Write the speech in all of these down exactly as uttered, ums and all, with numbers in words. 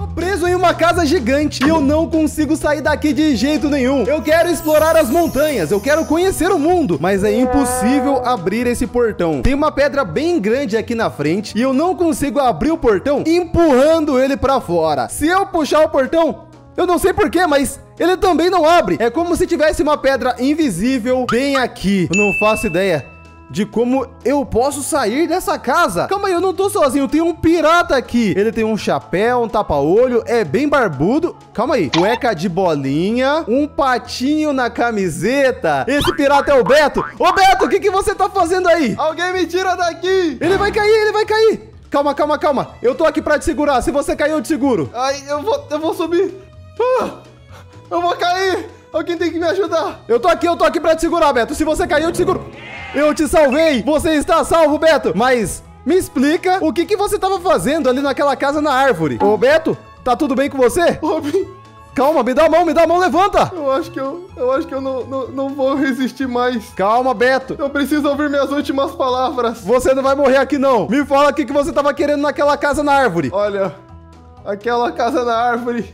preso em uma casa gigante e eu não consigo sair daqui de jeito nenhum. Eu quero explorar as montanhas, eu quero conhecer o mundo, mas é impossível abrir esse portão. Tem uma pedra bem grande aqui na frente e eu não consigo abrir o portão empurrando ele pra fora. Se eu puxar o portão, eu não sei porquê, mas ele também não abre. É como se tivesse uma pedra invisível bem aqui. Eu não faço ideia de como eu posso sair dessa casa. Calma aí, eu não tô sozinho, tem um pirata aqui. Ele tem um chapéu, um tapa-olho, é bem barbudo. Calma aí, cueca de bolinha, um patinho na camiseta. Esse pirata é o Beto. Ô Beto, o que que você tá fazendo aí? Alguém me tira daqui. Ele vai cair, ele vai cair. Calma, calma, calma. Eu tô aqui pra te segurar. Se você cair, eu te seguro. Ai, eu vou, eu vou subir. Ah, eu vou cair. Alguém tem que me ajudar. Eu tô aqui, eu tô aqui pra te segurar, Beto. Se você cair, eu te seguro. Eu te salvei. Você está salvo, Beto. Mas me explica o que que você tava fazendo ali naquela casa na árvore. Ô, Beto, tá tudo bem com você? Robin, calma, me dá a mão, me dá a mão, levanta. Eu acho que eu, eu acho que eu não, não, não vou resistir mais. Calma, Beto. Eu preciso ouvir minhas últimas palavras. Você não vai morrer aqui, não. Me fala o que que você tava querendo naquela casa na árvore. Olha, aquela casa na árvore...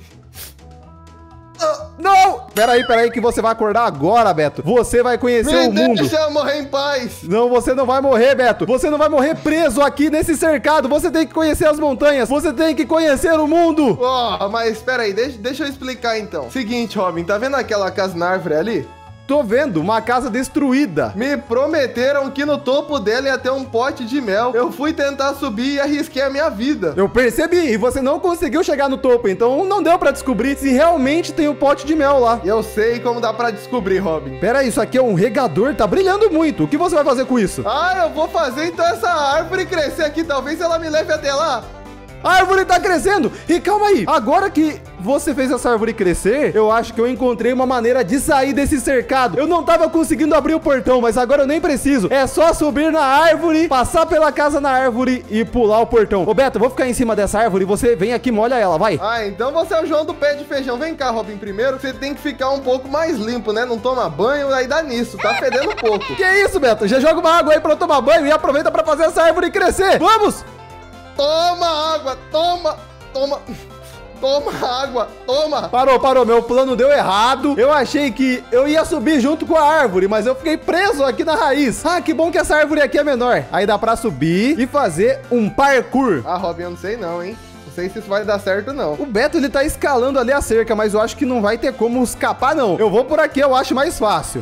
Uh, não! Peraí, peraí, que você vai acordar agora, Beto. Você vai conhecer Me o mundo. Deixa eu morrer em paz. Não, você não vai morrer, Beto. Você não vai morrer preso aqui nesse cercado. Você tem que conhecer as montanhas. Você tem que conhecer o mundo. Ó, oh, mas peraí, deixa, deixa eu explicar então. Seguinte, Robin, tá vendo aquela casa na árvore ali? Tô vendo, uma casa destruída. Me prometeram que no topo dela ia ter um pote de mel. Eu fui tentar subir e arrisquei a minha vida. Eu percebi, e você não conseguiu chegar no topo, então não deu pra descobrir se realmente tem um pote de mel lá. Eu sei como dá pra descobrir, Robin. Pera aí, isso aqui é um regador, tá brilhando muito. O que você vai fazer com isso? Ah, eu vou fazer então essa árvore crescer aqui, talvez ela me leve até lá. A árvore tá crescendo! E calma aí, agora que você fez essa árvore crescer, eu acho que eu encontrei uma maneira de sair desse cercado. Eu não tava conseguindo abrir o portão, mas agora eu nem preciso. É só subir na árvore, passar pela casa na árvore e pular o portão. Ô Beto, eu vou ficar em cima dessa árvore e você vem aqui e molha ela, vai. Ah, então você é o João do pé de feijão. Vem cá, Robin, primeiro você tem que ficar um pouco mais limpo, né? Não toma banho, aí dá nisso, tá fedendo um pouco. Que isso, Beto? Já joga uma água aí pra eu tomar banho e aproveita pra fazer essa árvore crescer. Vamos! Toma água, toma, toma, toma água, toma. Parou, parou, meu plano deu errado. Eu achei que eu ia subir junto com a árvore, mas eu fiquei preso aqui na raiz. Ah, que bom que essa árvore aqui é menor. Aí dá pra subir e fazer um parkour. Ah, Robin, eu não sei não, hein. Não sei se isso vai dar certo, não. O Beto, ele tá escalando ali a cerca, mas eu acho que não vai ter como escapar, não. Eu vou por aqui, eu acho mais fácil.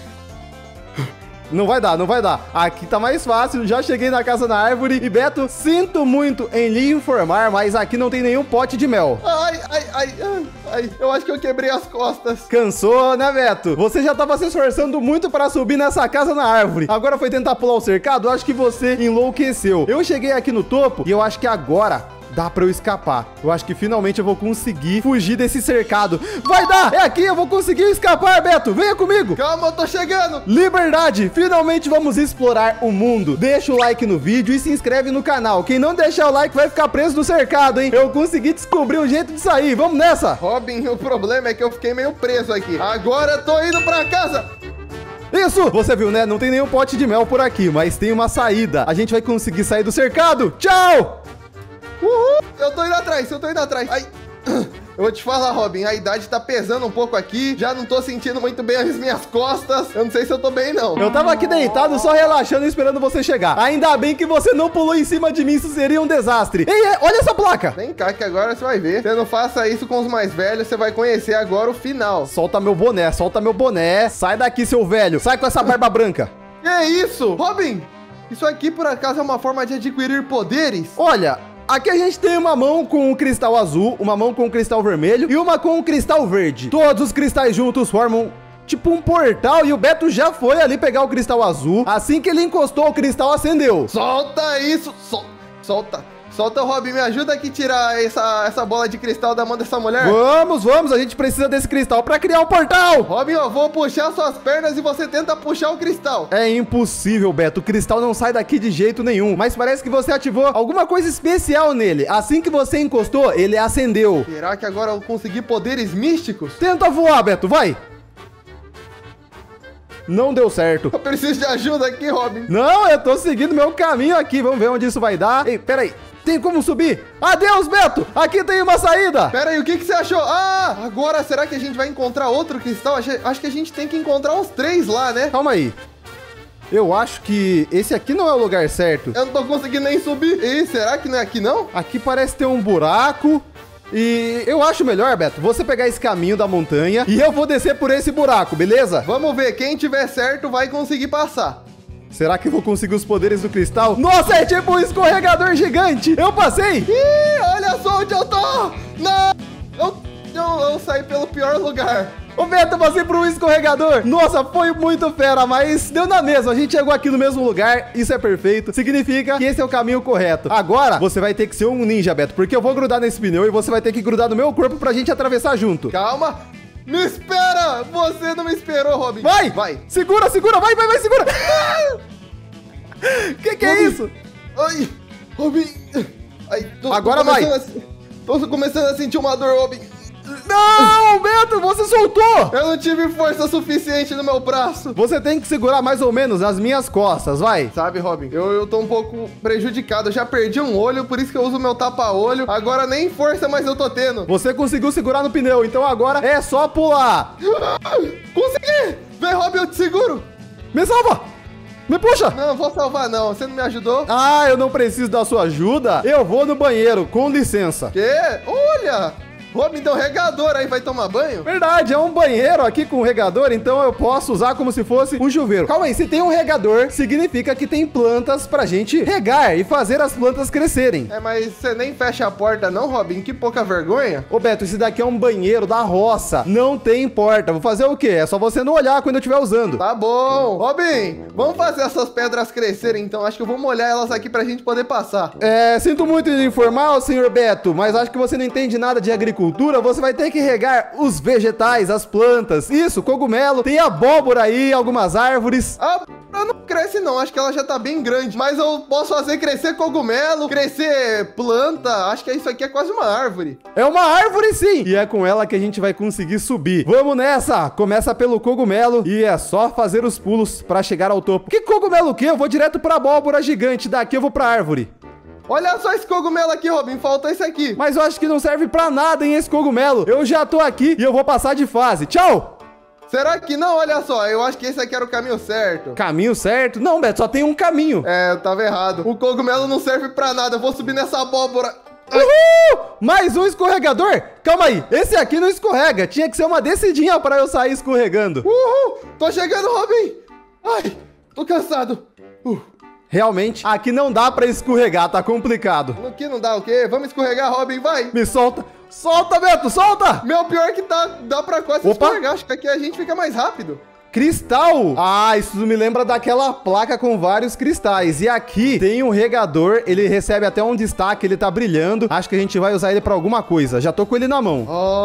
Não vai dar, não vai dar. Aqui tá mais fácil, já cheguei na casa na árvore. E Beto, sinto muito em lhe informar, mas aqui não tem nenhum pote de mel. Ai, ai, ai, ai, ai, eu acho que eu quebrei as costas. Cansou, né, Beto? Você já tava se esforçando muito para subir nessa casa na árvore. Agora foi tentar pular o cercado, eu acho que você enlouqueceu. Eu cheguei aqui no topo e eu acho que agora dá pra eu escapar. Eu acho que finalmente eu vou conseguir fugir desse cercado. Vai dar! É aqui, eu vou conseguir escapar, Beto. Venha comigo. Calma, eu tô chegando. Liberdade! Finalmente vamos explorar o mundo. Deixa o like no vídeo e se inscreve no canal. Quem não deixar o like vai ficar preso no cercado, hein? Eu consegui descobrir um jeito de sair. Vamos nessa! Robin, o problema é que eu fiquei meio preso aqui. Agora eu tô indo pra casa. Isso! Você viu, né? Não tem nenhum pote de mel por aqui, mas tem uma saída. A gente vai conseguir sair do cercado. Tchau! Uhul! Eu tô indo atrás, eu tô indo atrás. Ai. Eu vou te falar, Robin, a idade tá pesando um pouco aqui. Já não tô sentindo muito bem as minhas costas. Eu não sei se eu tô bem, não. Eu tava aqui deitado, só relaxando e esperando você chegar. Ainda bem que você não pulou em cima de mim, isso seria um desastre. Ei, olha essa placa. Vem cá que agora você vai ver. Você não faça isso com os mais velhos, você vai conhecer agora o final. Solta meu boné, solta meu boné. Sai daqui, seu velho. Sai com essa barba branca. Que é isso? Robin, isso aqui por acaso é uma forma de adquirir poderes? Olha... Aqui a gente tem uma mão com um cristal azul, uma mão com um cristal vermelho e uma com um cristal verde. Todos os cristais juntos formam tipo um portal e o Beto já foi ali pegar o cristal azul. Assim que ele encostou, o cristal acendeu. Solta isso! Sol solta! Solta, Robin, me ajuda aqui a tirar essa, essa bola de cristal da mão dessa mulher. Vamos, vamos, a gente precisa desse cristal pra criar um portal. Robin, eu vou puxar suas pernas e você tenta puxar o cristal. É impossível, Beto, o cristal não sai daqui de jeito nenhum. Mas parece que você ativou alguma coisa especial nele. Assim que você encostou, ele acendeu. Será que agora eu consegui poderes místicos? Tenta voar, Beto, vai. Não deu certo. Eu preciso de ajuda aqui, Robin. Não, eu tô seguindo meu caminho aqui. Vamos ver onde isso vai dar. Ei, peraí. tem como subir. Adeus, Beto. Aqui tem uma saída. Pera aí, o que, que você achou? Ah, agora será que a gente vai encontrar outro cristal? Acho, acho que a gente tem que encontrar uns três lá, né? Calma aí. Eu acho que esse aqui não é o lugar certo. Eu não tô conseguindo nem subir. Ih, será que não é aqui, não? Aqui parece ter um buraco. E eu acho melhor, Beto, você pegar esse caminho da montanha e eu vou descer por esse buraco, beleza? Vamos ver, quem tiver certo vai conseguir passar. Será que eu vou conseguir os poderes do cristal? Nossa, é tipo um escorregador gigante. Eu passei. Ih, olha só onde eu tô. Não, eu, eu, eu saí pelo pior lugar. Ô, Beto, eu passei por um escorregador. Nossa, foi muito fera, mas deu na mesma. A gente chegou aqui no mesmo lugar, isso é perfeito. Significa que esse é o caminho correto. Agora, você vai ter que ser um ninja, Beto, porque eu vou grudar nesse pneu e você vai ter que grudar no meu corpo pra gente atravessar junto. Calma. Me espera! Você não me esperou, Robin. Vai! Vai! Segura, segura! Vai, vai, vai, segura! Que que Robin. é isso? Ai, Robin! Ai, tô, Agora tô vai! A, tô começando a sentir uma dor, Robin. Não, Beto, você soltou! Eu não tive força suficiente no meu braço. Você tem que segurar mais ou menos nas minhas costas, vai. Sabe, Robin, eu, eu tô um pouco prejudicado. Eu já perdi um olho, por isso que eu uso meu tapa-olho. Agora nem força mais eu tô tendo. Você conseguiu segurar no pneu, então agora é só pular. Consegui! Vem, Robin, eu te seguro. Me salva! Me puxa! Não, vou salvar não. Você não me ajudou? Ah, eu não preciso da sua ajuda. Eu vou no banheiro, com licença. Quê? Olha! Robin, tem um regador aí, vai tomar banho? Verdade, é um banheiro aqui com regador, então eu posso usar como se fosse um chuveiro. Calma aí, se tem um regador, significa que tem plantas pra gente regar e fazer as plantas crescerem. É, mas você nem fecha a porta não, Robin? Que pouca vergonha. Ô, Beto, esse daqui é um banheiro da roça, não tem porta. Vou fazer o quê? É só você não olhar quando eu estiver usando. Tá bom. Robin, vamos fazer essas pedras crescerem, então. Acho que eu vou molhar elas aqui pra gente poder passar. É, sinto muito em informar, senhor Beto, mas acho que você não entende nada de agricultura. Você vai ter que regar os vegetais, as plantas. Isso, cogumelo, tem abóbora aí, algumas árvores. A ela não cresce não, acho que ela já tá bem grande. Mas eu posso fazer crescer cogumelo, crescer planta. Acho que isso aqui é quase uma árvore. É uma árvore sim, e é com ela que a gente vai conseguir subir. Vamos nessa, começa pelo cogumelo e é só fazer os pulos pra chegar ao topo. Que cogumelo o quê? Eu vou direto pra abóbora gigante, daqui eu vou pra árvore. Olha só esse cogumelo aqui, Robin, faltou esse aqui. Mas eu acho que não serve pra nada, hein, esse cogumelo. Eu já tô aqui e eu vou passar de fase. Tchau! Será que não? Olha só, eu acho que esse aqui era o caminho certo. Caminho certo? Não, Beto, só tem um caminho. É, eu tava errado. O cogumelo não serve pra nada, eu vou subir nessa abóbora. Uhul! Mais um escorregador? Calma aí, esse aqui não escorrega. Tinha que ser uma descidinha pra eu sair escorregando. Uhul! Tô chegando, Robin! Ai, tô cansado. Uh. Realmente, aqui não dá pra escorregar, tá complicado. No que não dá o quê? Vamos escorregar, Robin, vai! Me solta! Solta, Beto, solta! Meu, pior que tá, dá pra quase Opa. escorregar, acho que aqui a gente fica mais rápido. Cristal! Ah, isso me lembra daquela placa com vários cristais. E aqui tem um regador, ele recebe até um destaque, ele tá brilhando. Acho que a gente vai usar ele pra alguma coisa. Já tô com ele na mão.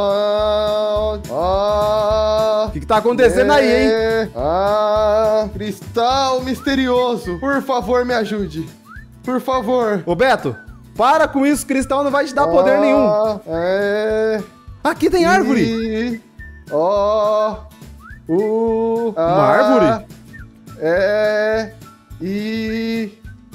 Ah, ah, O que que tá acontecendo aí, hein? Ah, cristal misterioso. Por favor, me ajude. Por favor. Ô, Beto, para com isso, cristal não vai te dar poder Ah, nenhum. É... Aqui tem árvore. I, ó... U, Uma árvore? É... I...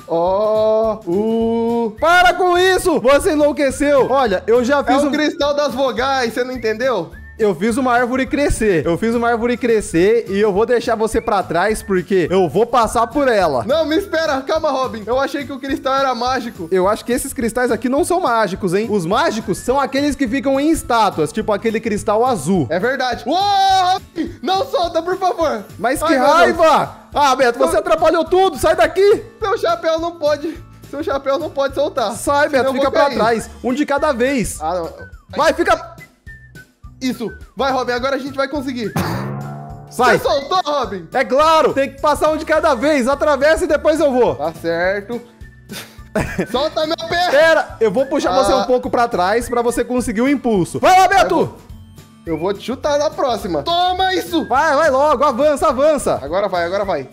O, U... Para com isso! Você enlouqueceu! Olha, eu já É fiz o um... cristal das vogais, você não entendeu? Eu fiz uma árvore crescer. Eu fiz uma árvore crescer e eu vou deixar você pra trás porque eu vou passar por ela. Não, me espera, calma, Robin. Eu achei que o cristal era mágico. Eu acho que esses cristais aqui não são mágicos, hein? Os mágicos são aqueles que ficam em estátuas, tipo aquele cristal azul. É verdade. Uou, Robin! Não solta, por favor. Mas que Ai, meu raiva! Ah, Beto, você atrapalhou tudo! Sai daqui! Deus. Seu chapéu não pode... Seu chapéu não pode soltar. Sai, Beto, Senão eu fica vou pra cair. trás. Um de cada vez. Ah, não. Vai, fica... Isso. Vai, Robin, agora a gente vai conseguir. Sai. Você soltou, Robin? É claro, tem que passar um de cada vez. Atravessa e depois eu vou. Tá certo. Solta meu pé. Pera, eu vou puxar Ah. você um pouco pra trás pra você conseguir o impulso. Vai lá, Beto! Eu vou te chutar na próxima. Toma isso. Vai, vai logo, avança, avança. Agora vai, agora vai.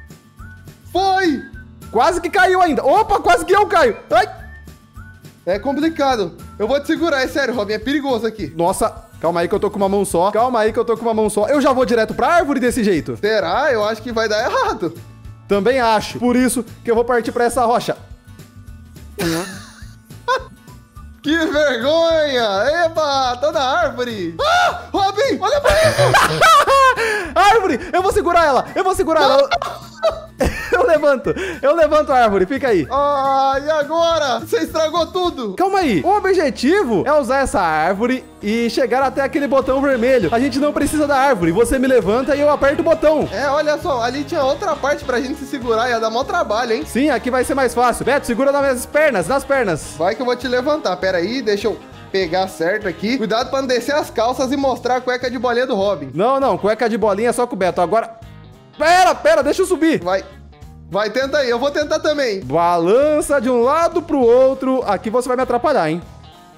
Foi. Quase que caiu ainda. Opa, quase que eu caio. Ai. É complicado. Eu vou te segurar, é sério, Robin. É perigoso aqui. Nossa, calma aí que eu tô com uma mão só. Calma aí que eu tô com uma mão só. Eu já vou direto pra árvore desse jeito. Será? Eu acho que vai dar errado. Também acho. Por isso que eu vou partir pra essa rocha. Que vergonha! Eba, tô na árvore! Ah, Robin, olha pra isso! Árvore! Eu vou segurar ela! Eu vou segurar Não. ela! Eu levanto! Eu levanto a árvore, fica aí! Ah, e agora? Você estragou tudo! Calma aí! O objetivo é usar essa árvore e chegar até aquele botão vermelho. A gente não precisa da árvore. Você me levanta e eu aperto o botão. É, olha só, ali tinha outra parte pra gente se segurar, ia dar maior trabalho, hein? Sim, aqui vai ser mais fácil. Beto, segura nas minhas pernas, nas pernas. Vai que eu vou te levantar, pera aí, deixa eu pegar certo aqui. Cuidado pra não descer as calças e mostrar a cueca de bolinha do Robin. Não, não, cueca de bolinha é só com o Beto. Agora... Pera, pera, deixa eu subir. Vai, vai, tenta aí, eu vou tentar também. Balança de um lado pro outro. Aqui você vai me atrapalhar, hein?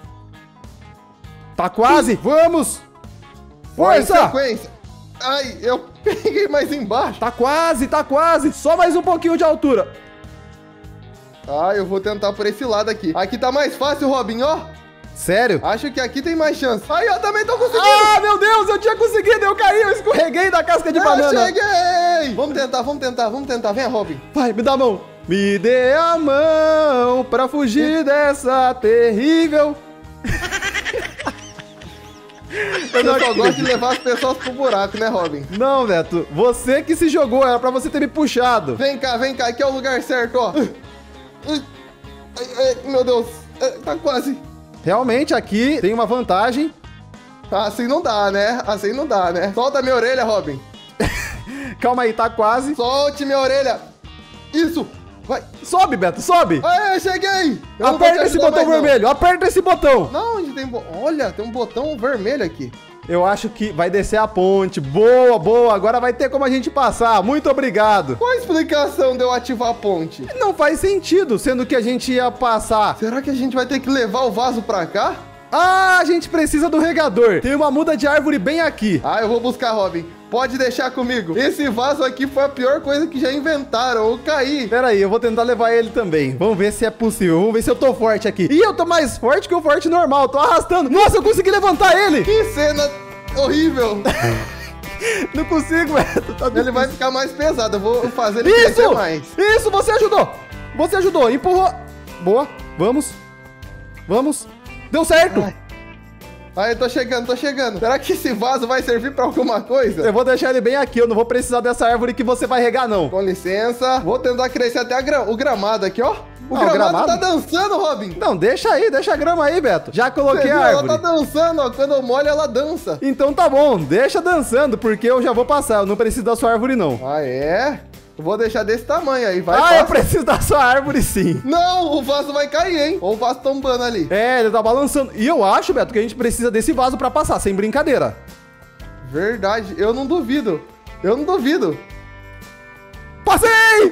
Tá quase, vamos! Vai em Força! sequência. Ai, eu peguei mais embaixo. Tá quase, tá quase. Só mais um pouquinho de altura. Ah, eu vou tentar por esse lado aqui. Aqui tá mais fácil, Robin, ó. Sério? Acho que aqui tem mais chance. Aí, eu também tô conseguindo. Ah, meu Deus, eu tinha conseguido, eu caí, eu escorreguei da casca de Eu banana. cheguei! Vamos tentar, vamos tentar, vamos tentar. Vem, Robin. Vai, me dá a mão. Me dê a mão pra fugir dessa terrível... Eu não só gosto de levar as pessoas pro buraco, né, Robin? Não, Beto, você que se jogou, era pra você ter me puxado. Vem cá, vem cá, aqui é o lugar certo, ó. Ai, ai, meu Deus, tá quase. Realmente, aqui tem uma vantagem. Assim não dá, né? Assim não dá, né? Solta minha orelha, Robin. Calma aí, tá quase. Solte minha orelha. Isso, vai. Sobe, Beto, sobe. Aê, cheguei. Eu não vou te Aperta esse ajudar botão mais, não. vermelho, aperta esse botão. Não, onde tem... bo- Olha, tem um botão vermelho aqui. Eu acho que vai descer a ponte. Boa, boa. Agora vai ter como a gente passar. Muito obrigado. Qual a explicação de eu ativar a ponte? Não faz sentido, sendo que a gente ia passar. Será que a gente vai ter que levar o vaso pra cá? Ah, a gente precisa do regador. Tem uma muda de árvore bem aqui. Ah, eu vou buscar, Robin. Pode deixar comigo. Esse vaso aqui foi a pior coisa que já inventaram. Eu caí. Pera aí, eu vou tentar levar ele também. Vamos ver se é possível. Vamos ver se eu tô forte aqui. Ih, eu tô mais forte que o forte normal. Tô arrastando. Nossa, eu consegui levantar ele. Que cena horrível. Não consigo, Beto. Tá Ele vai ficar mais pesado. Eu vou fazer ele Isso! crescer mais. Isso, você ajudou. Você ajudou. Empurrou. Boa. Vamos. Vamos. Deu certo. Ai. Ah, eu tô chegando, tô chegando. Será que esse vaso vai servir pra alguma coisa? Eu vou deixar ele bem aqui. Eu não vou precisar dessa árvore que você vai regar, não. Com licença. Vou tentar crescer até a gra... o gramado aqui, ó. O, Ah, o gramado, gramado? tá dançando, Robin. Não, deixa aí. Deixa a grama aí, Beto. Já Você coloquei viu? a Ela árvore. tá dançando, ó. Quando eu molho, ela dança. Então tá bom. Deixa dançando, porque eu já vou passar. Eu não preciso da sua árvore, não. Ah, é? Eu vou deixar desse tamanho aí, vai. Ah, passa. eu preciso da sua árvore, sim. Não, o vaso vai cair, hein? Ou o vaso tombando ali. É, ele tá balançando. E eu acho, Beto, que a gente precisa desse vaso pra passar, sem brincadeira. Verdade, eu não duvido. Eu não duvido. Passei!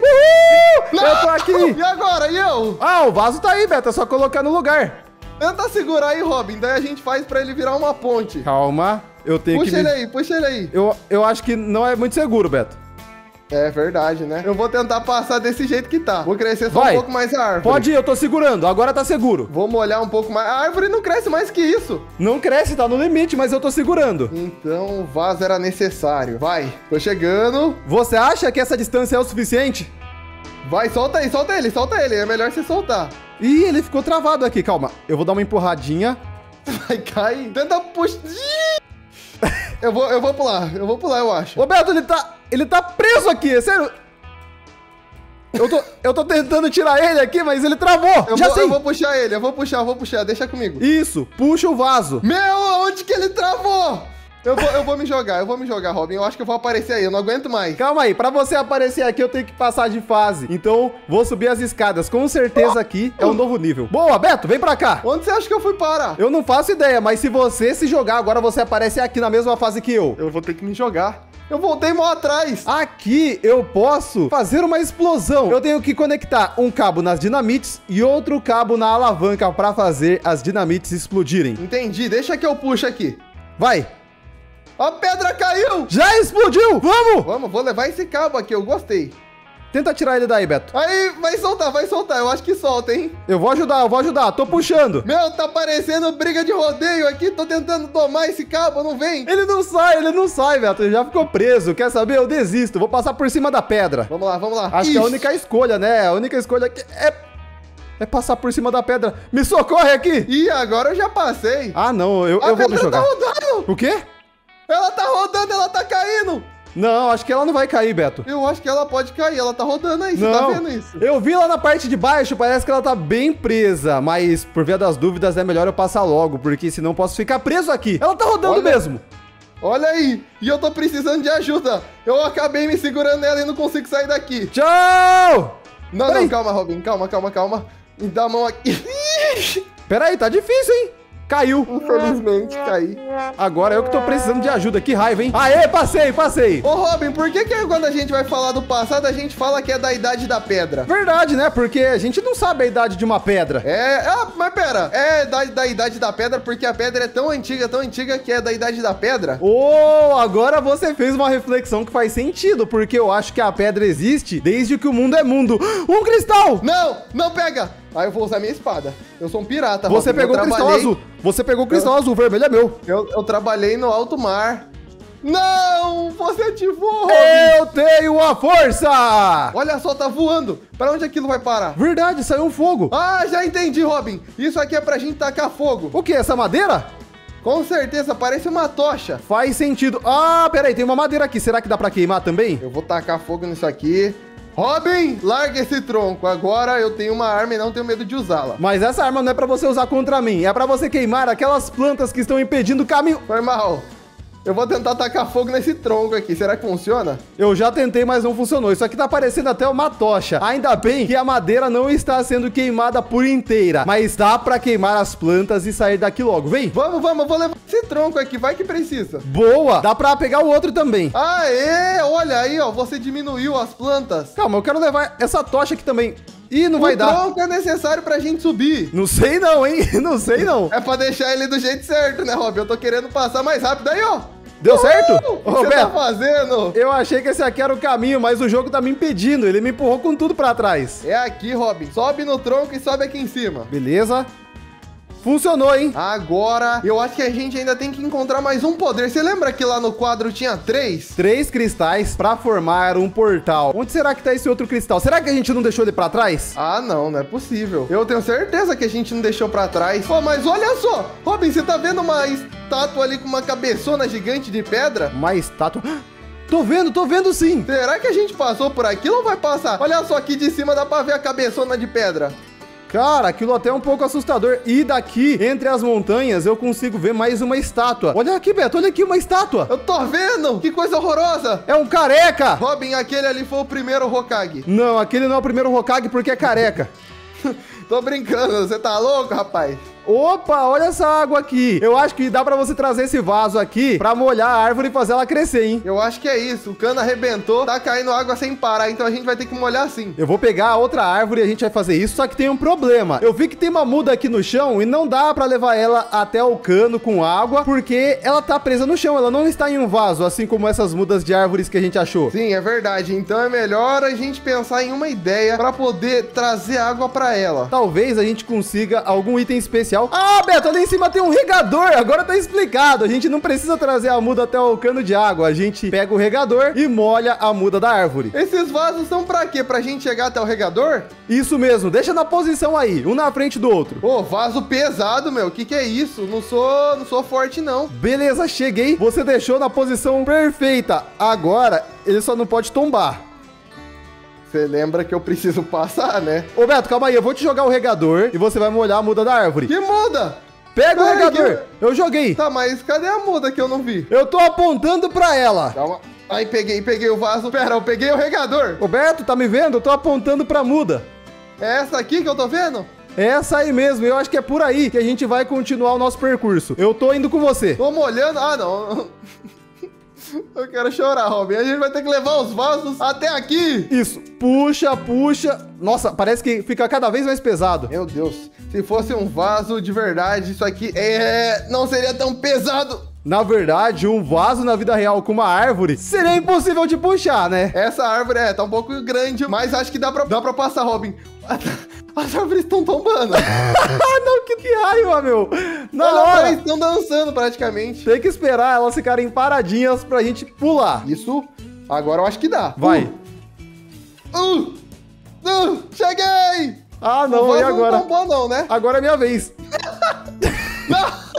Uhul! Eu tô aqui. E agora? E eu? Ah, o vaso tá aí, Beto. É só colocar no lugar. Tenta segurar aí, Robin. Daí a gente faz pra ele virar uma ponte. Calma. Eu tenho Puxa que... ele me- aí, puxa ele aí. Eu, eu acho que não é muito seguro, Beto. É verdade, né? Eu vou tentar passar desse jeito que tá. Vou crescer só Vai. um pouco mais a árvore. Pode ir, eu tô segurando. Agora tá seguro. Vou molhar um pouco mais. A árvore não cresce mais que isso. Não cresce, tá no limite, mas eu tô segurando. Então o vaso era necessário. Vai, tô chegando. Você acha que essa distância é o suficiente? Vai, solta aí, solta ele, solta ele. É melhor você soltar. Ih, ele ficou travado aqui. Calma. Eu vou dar uma empurradinha. Vai cair. Tenta puxar. Eu vou, eu vou pular, eu vou pular, eu acho. Ô, Beto, ele tá... Ele tá preso aqui, é sério. Eu tô, eu tô tentando tirar ele aqui, mas ele travou. Eu Já vou, sei. eu vou puxar ele, eu vou puxar, eu vou puxar. Deixa comigo. Isso, puxa o vaso. Meu, onde que ele travou? Eu vou, eu vou me jogar, eu vou me jogar, Robin. Eu acho que eu vou aparecer aí, eu não aguento mais. Calma aí, pra você aparecer aqui eu tenho que passar de fase. Então, vou subir as escadas. Com certeza aqui é um novo nível. Boa, Beto, vem pra cá. Onde você acha que eu fui parar? Eu não faço ideia, mas se você se jogar, agora você aparece aqui na mesma fase que eu. Eu vou ter que me jogar. Eu voltei mal atrás. Aqui eu posso fazer uma explosão. Eu tenho que conectar um cabo nas dinamites e outro cabo na alavanca pra fazer as dinamites explodirem. Entendi, deixa que eu puxo aqui. Vai. A pedra caiu. Já explodiu. Vamos. Vamos, vou levar esse cabo aqui, eu gostei. Tenta tirar ele daí, Beto. Aí, vai soltar, vai soltar. Eu acho que solta, hein? Eu vou ajudar, eu vou ajudar. Tô puxando. Meu, tá parecendo briga de rodeio aqui. Tô tentando tomar esse cabo, não vem. Ele não sai, ele não sai, Beto. Ele já ficou preso. Quer saber? Eu desisto. Vou passar por cima da pedra. Vamos lá, vamos lá. Acho Ixi. que é a única escolha, né? A única escolha que é... É passar por cima da pedra. Me socorre aqui. Ih, agora eu já passei. Ah, não. Eu, A eu vou me pedra jogar. tá rodando. O quê? Ela tá rodando, ela tá caindo. Não, acho que ela não vai cair, Beto. Eu acho que ela pode cair, ela tá rodando aí, você tá Não, vendo isso? eu vi lá na parte de baixo, parece que ela tá bem presa. Mas, por via das dúvidas, é melhor eu passar logo, porque senão posso ficar preso aqui. Ela tá rodando Olha. mesmo. Olha aí, e eu tô precisando de ajuda. Eu acabei me segurando nela e não consigo sair daqui. Tchau! Não, Peraí. não, calma, Robin, calma, calma, calma. Me dá a mão aqui. Peraí, tá difícil, hein? Caiu. Infelizmente, caí. Agora eu que tô precisando de ajuda. Que raiva, hein? Aê, passei, passei. Ô, Robin, por que que quando a gente vai falar do passado, a gente fala que é da idade da pedra? Verdade, né? Porque a gente não sabe a idade de uma pedra. É, ah, mas pera, é da, da idade da pedra porque a pedra é tão antiga, tão antiga que é da idade da pedra? Oh, agora você fez uma reflexão que faz sentido, porque eu acho que a pedra existe desde que o mundo é mundo. Um cristal! Não, não pega! Aí eu vou usar minha espada. Eu sou um pirata, Você Robin. pegou o Eu cristal trabalhei- azul. Você pegou o cristal azul, vermelho é meu. Eu, eu trabalhei no alto mar. Não! Você ativou, Robin! Eu tenho a força! Olha só, tá voando. Pra onde aquilo vai parar? Verdade, saiu um fogo. Ah, já entendi, Robin. Isso aqui é pra gente tacar fogo. O que? Essa madeira? Com certeza, parece uma tocha. Faz sentido. Ah, peraí, tem uma madeira aqui. Será que dá pra queimar também? Eu vou tacar fogo nisso aqui. Robin, larga esse tronco. Agora eu tenho uma arma e não tenho medo de usá-la. Mas essa arma não é pra você usar contra mim. É pra você queimar aquelas plantas que estão impedindo o caminho. Foi mal. Eu vou tentar tacar fogo nesse tronco aqui. Será que funciona? Eu já tentei, mas não funcionou. Isso aqui tá parecendo até uma tocha. Ainda bem que a madeira não está sendo queimada por inteira, mas dá pra queimar as plantas e sair daqui logo. Vem! Vamos, vamos. Eu vou levar esse tronco aqui. Vai que precisa. Boa! Dá pra pegar o outro também. Aê! Olha aí, ó. Você diminuiu as plantas. Calma, eu quero levar essa tocha aqui também. Ih, não vai O dar. tronco é necessário pra gente subir. Não sei não, hein? Não sei não. É pra deixar ele do jeito certo, né, Robin? Eu tô querendo passar mais rápido. Aí, ó. Deu certo? Uh, o que Ô, você tá Roberto, fazendo? eu achei que esse aqui era o caminho, mas o jogo tá me impedindo. Ele me empurrou com tudo pra trás. É aqui, Robin. Sobe no tronco e sobe aqui em cima. Beleza. Funcionou, hein? Agora, eu acho que a gente ainda tem que encontrar mais um poder. Você lembra que lá no quadro tinha três? Três cristais pra formar um portal. Onde será que tá esse outro cristal? Será que a gente não deixou ele pra trás? Ah, não, não é possível. Eu tenho certeza que a gente não deixou pra trás. Pô, mas olha só. Robin, você tá vendo uma estátua ali com uma cabeçona gigante de pedra? Uma estátua... Tô vendo, tô vendo sim. Será que a gente passou por aquilo ou vai passar? Olha só, aqui de cima dá pra ver a cabeçona de pedra. Cara, aquilo até é um pouco assustador. E daqui, entre as montanhas, eu consigo ver mais uma estátua. Olha aqui, Beto, olha aqui uma estátua. Eu tô vendo! Que coisa horrorosa! É um careca. Robin, aquele ali foi o primeiro Hokage. Não, aquele não é o primeiro Hokage porque é careca. Tô brincando, você tá louco, rapaz? Opa, olha essa água aqui. Eu acho que dá pra você trazer esse vaso aqui pra molhar a árvore e fazer ela crescer, hein? Eu acho que é isso. O cano arrebentou, tá caindo água sem parar, então a gente vai ter que molhar assim. Eu vou pegar a outra árvore e a gente vai fazer isso, só que tem um problema. Eu vi que tem uma muda aqui no chão e não dá pra levar ela até o cano com água, porque ela tá presa no chão, ela não está em um vaso, assim como essas mudas de árvores que a gente achou. Sim, é verdade. Então é melhor a gente pensar em uma ideia pra poder trazer água pra ela. Talvez a gente consiga algum item especial. Ah, Beto, ali em cima tem um regador. Agora tá explicado. A gente não precisa trazer a muda até o cano de água. A gente pega o regador e molha a muda da árvore. Esses vasos são pra quê? Pra gente chegar até o regador? Isso mesmo. Deixa na posição aí, um na frente do outro. Ô, vaso pesado, meu. Que que é isso? Não sou, não sou forte, não. Beleza, cheguei. Você deixou na posição perfeita. Agora, ele só não pode tombar. Você lembra que eu preciso passar, né? Ô, Beto, calma aí. Eu vou te jogar o regador e você vai molhar a muda da árvore. Que muda? Pega o Ai, regador. que- Eu joguei. Tá, mas cadê a muda que eu não vi? Eu tô apontando pra ela. Calma. Aí, peguei, peguei o vaso. Pera, eu peguei o regador. Ô, Beto, tá me vendo? Eu tô apontando pra muda. É essa aqui que eu tô vendo? É essa aí mesmo, eu acho que é por aí que a gente vai continuar o nosso percurso. Eu tô indo com você. Tô molhando. Ah, não. Eu quero chorar, Robin. A gente vai ter que levar os vasos até aqui. Isso, puxa, puxa. Nossa, parece que fica cada vez mais pesado. Meu Deus. Se fosse um vaso de verdade, isso aqui é... não seria tão pesado. Na verdade, um vaso na vida real com uma árvore seria impossível de puxar, né? Essa árvore é, tá um pouco grande, mas acho que dá pra, dá pra passar, Robin. As árvores estão tombando. Ah, não, que, que raiva, meu. Na Olha, hora, eles estão dançando praticamente. tem que esperar elas ficarem paradinhas pra gente pular. Isso, agora eu acho que dá. Vai. Uh, uh, uh, cheguei! Ah, não, o e vaso agora? Não tombou não, né? Agora é minha vez. Não!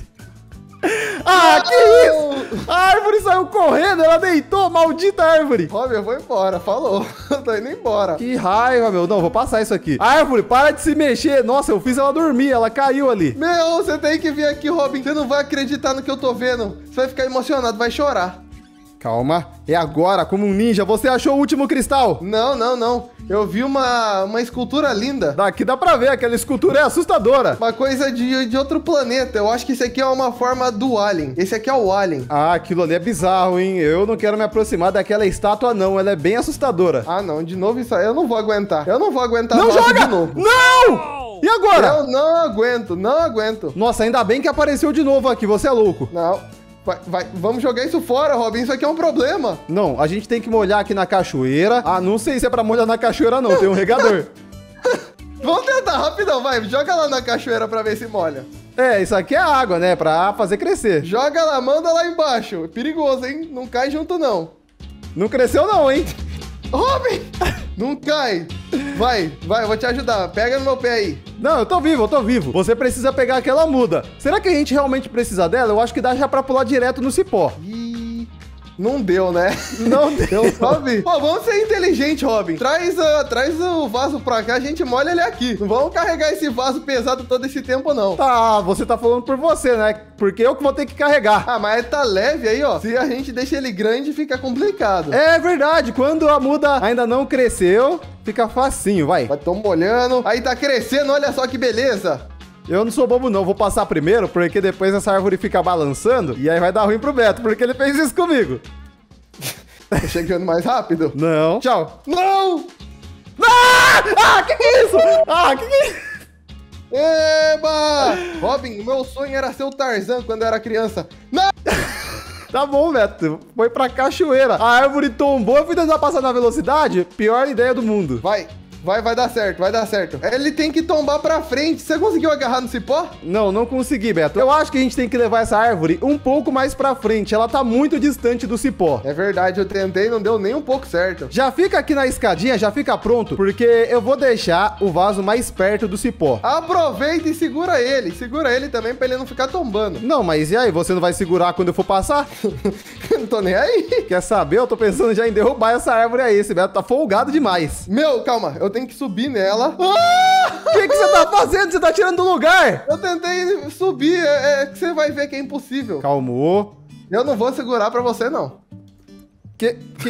Ah, Não! que isso? A árvore saiu correndo, ela deitou, maldita árvore. Robin, eu vou embora, falou. Eu tô indo embora. Que raiva, meu. Não, vou passar isso aqui. Árvore, para de se mexer. Nossa, eu fiz ela dormir, ela caiu ali. Meu, você tem que vir aqui, Robin. Você não vai acreditar no que eu tô vendo. Você vai ficar emocionado, vai chorar. Calma. É agora, como um ninja. Você achou o último cristal? Não, não, não. Eu vi uma, uma escultura linda. Daqui dá pra ver, aquela escultura é assustadora. Uma coisa de, de outro planeta. Eu acho que esse aqui é uma forma do Alien. Esse aqui é o Alien. Ah, aquilo ali é bizarro, hein? Eu não quero me aproximar daquela estátua, não. Ela é bem assustadora. Ah, não. De novo isso aí. Eu não vou aguentar. Eu não vou aguentar Não vaso joga! de novo. Não! E agora? Eu não aguento, não aguento. Nossa, ainda bem que apareceu de novo aqui. Você é louco. Não. Vai, vai, vamos jogar isso fora, Robin. Isso aqui é um problema. Não, a gente tem que molhar aqui na cachoeira. Ah, não sei se é pra molhar na cachoeira, não. Tem um regador. Vamos tentar, rapidão, vai. Joga lá na cachoeira pra ver se molha. É, isso aqui é água, né? Pra fazer crescer. Joga lá, manda lá embaixo. Perigoso, hein? Não cai junto, não. Não cresceu, não, hein? Robin! Não cai. Vai, vai, eu vou te ajudar. Pega no meu pé aí. Não, eu tô vivo, eu tô vivo. Você precisa pegar aquela muda. Será que a gente realmente precisa dela? Eu acho que dá já pra pular direto no cipó. Ih, não deu, né? Não deu. Robin, pô, vamos ser inteligente, Robin. Traz, uh, traz o vaso pra cá, a gente molha ele aqui. Não vamos carregar esse vaso pesado todo esse tempo, não. Tá, você tá falando por você, né? Porque eu que vou ter que carregar. Ah, mas tá leve aí, ó. Se a gente deixa ele grande, fica complicado. É verdade, quando a muda ainda não cresceu, fica facinho, vai. Vai, tô molhando. Aí tá crescendo, olha só que beleza. Eu não sou bobo não, vou passar primeiro, porque depois essa árvore fica balançando, e aí vai dar ruim pro Beto, porque ele fez isso comigo. Tá chegando mais rápido? Não. Tchau. Não! Ah! Ah, que que é isso? Ah, que que é isso? Eba! Robin, o meu sonho era ser o Tarzan quando eu era criança. Não! Tá bom, Beto. Foi pra cachoeira. A árvore tombou, eu fui tentar passar na velocidade. Pior ideia do mundo. Vai, vai, vai dar certo, vai dar certo. Ele tem que tombar pra frente. Você conseguiu agarrar no cipó? Não, não consegui, Beto. Eu acho que a gente tem que levar essa árvore um pouco mais pra frente. Ela tá muito distante do cipó. É verdade, eu tentei e não deu nem um pouco certo. Já fica aqui na escadinha, já fica pronto, porque eu vou deixar o vaso mais perto do cipó. Aproveita e segura ele. Segura ele também pra ele não ficar tombando. Não, mas e aí? Você não vai segurar quando eu for passar? Não tô nem aí. Quer saber? Eu tô pensando já em derrubar essa árvore aí. Esse Beto tá folgado demais. Meu, calma, eu tenho que subir nela. O que, que você tá fazendo? Você tá tirando do lugar? Eu tentei subir, é, é que você vai ver que é impossível. Calmou. Eu não vou segurar pra você, não. Que... que...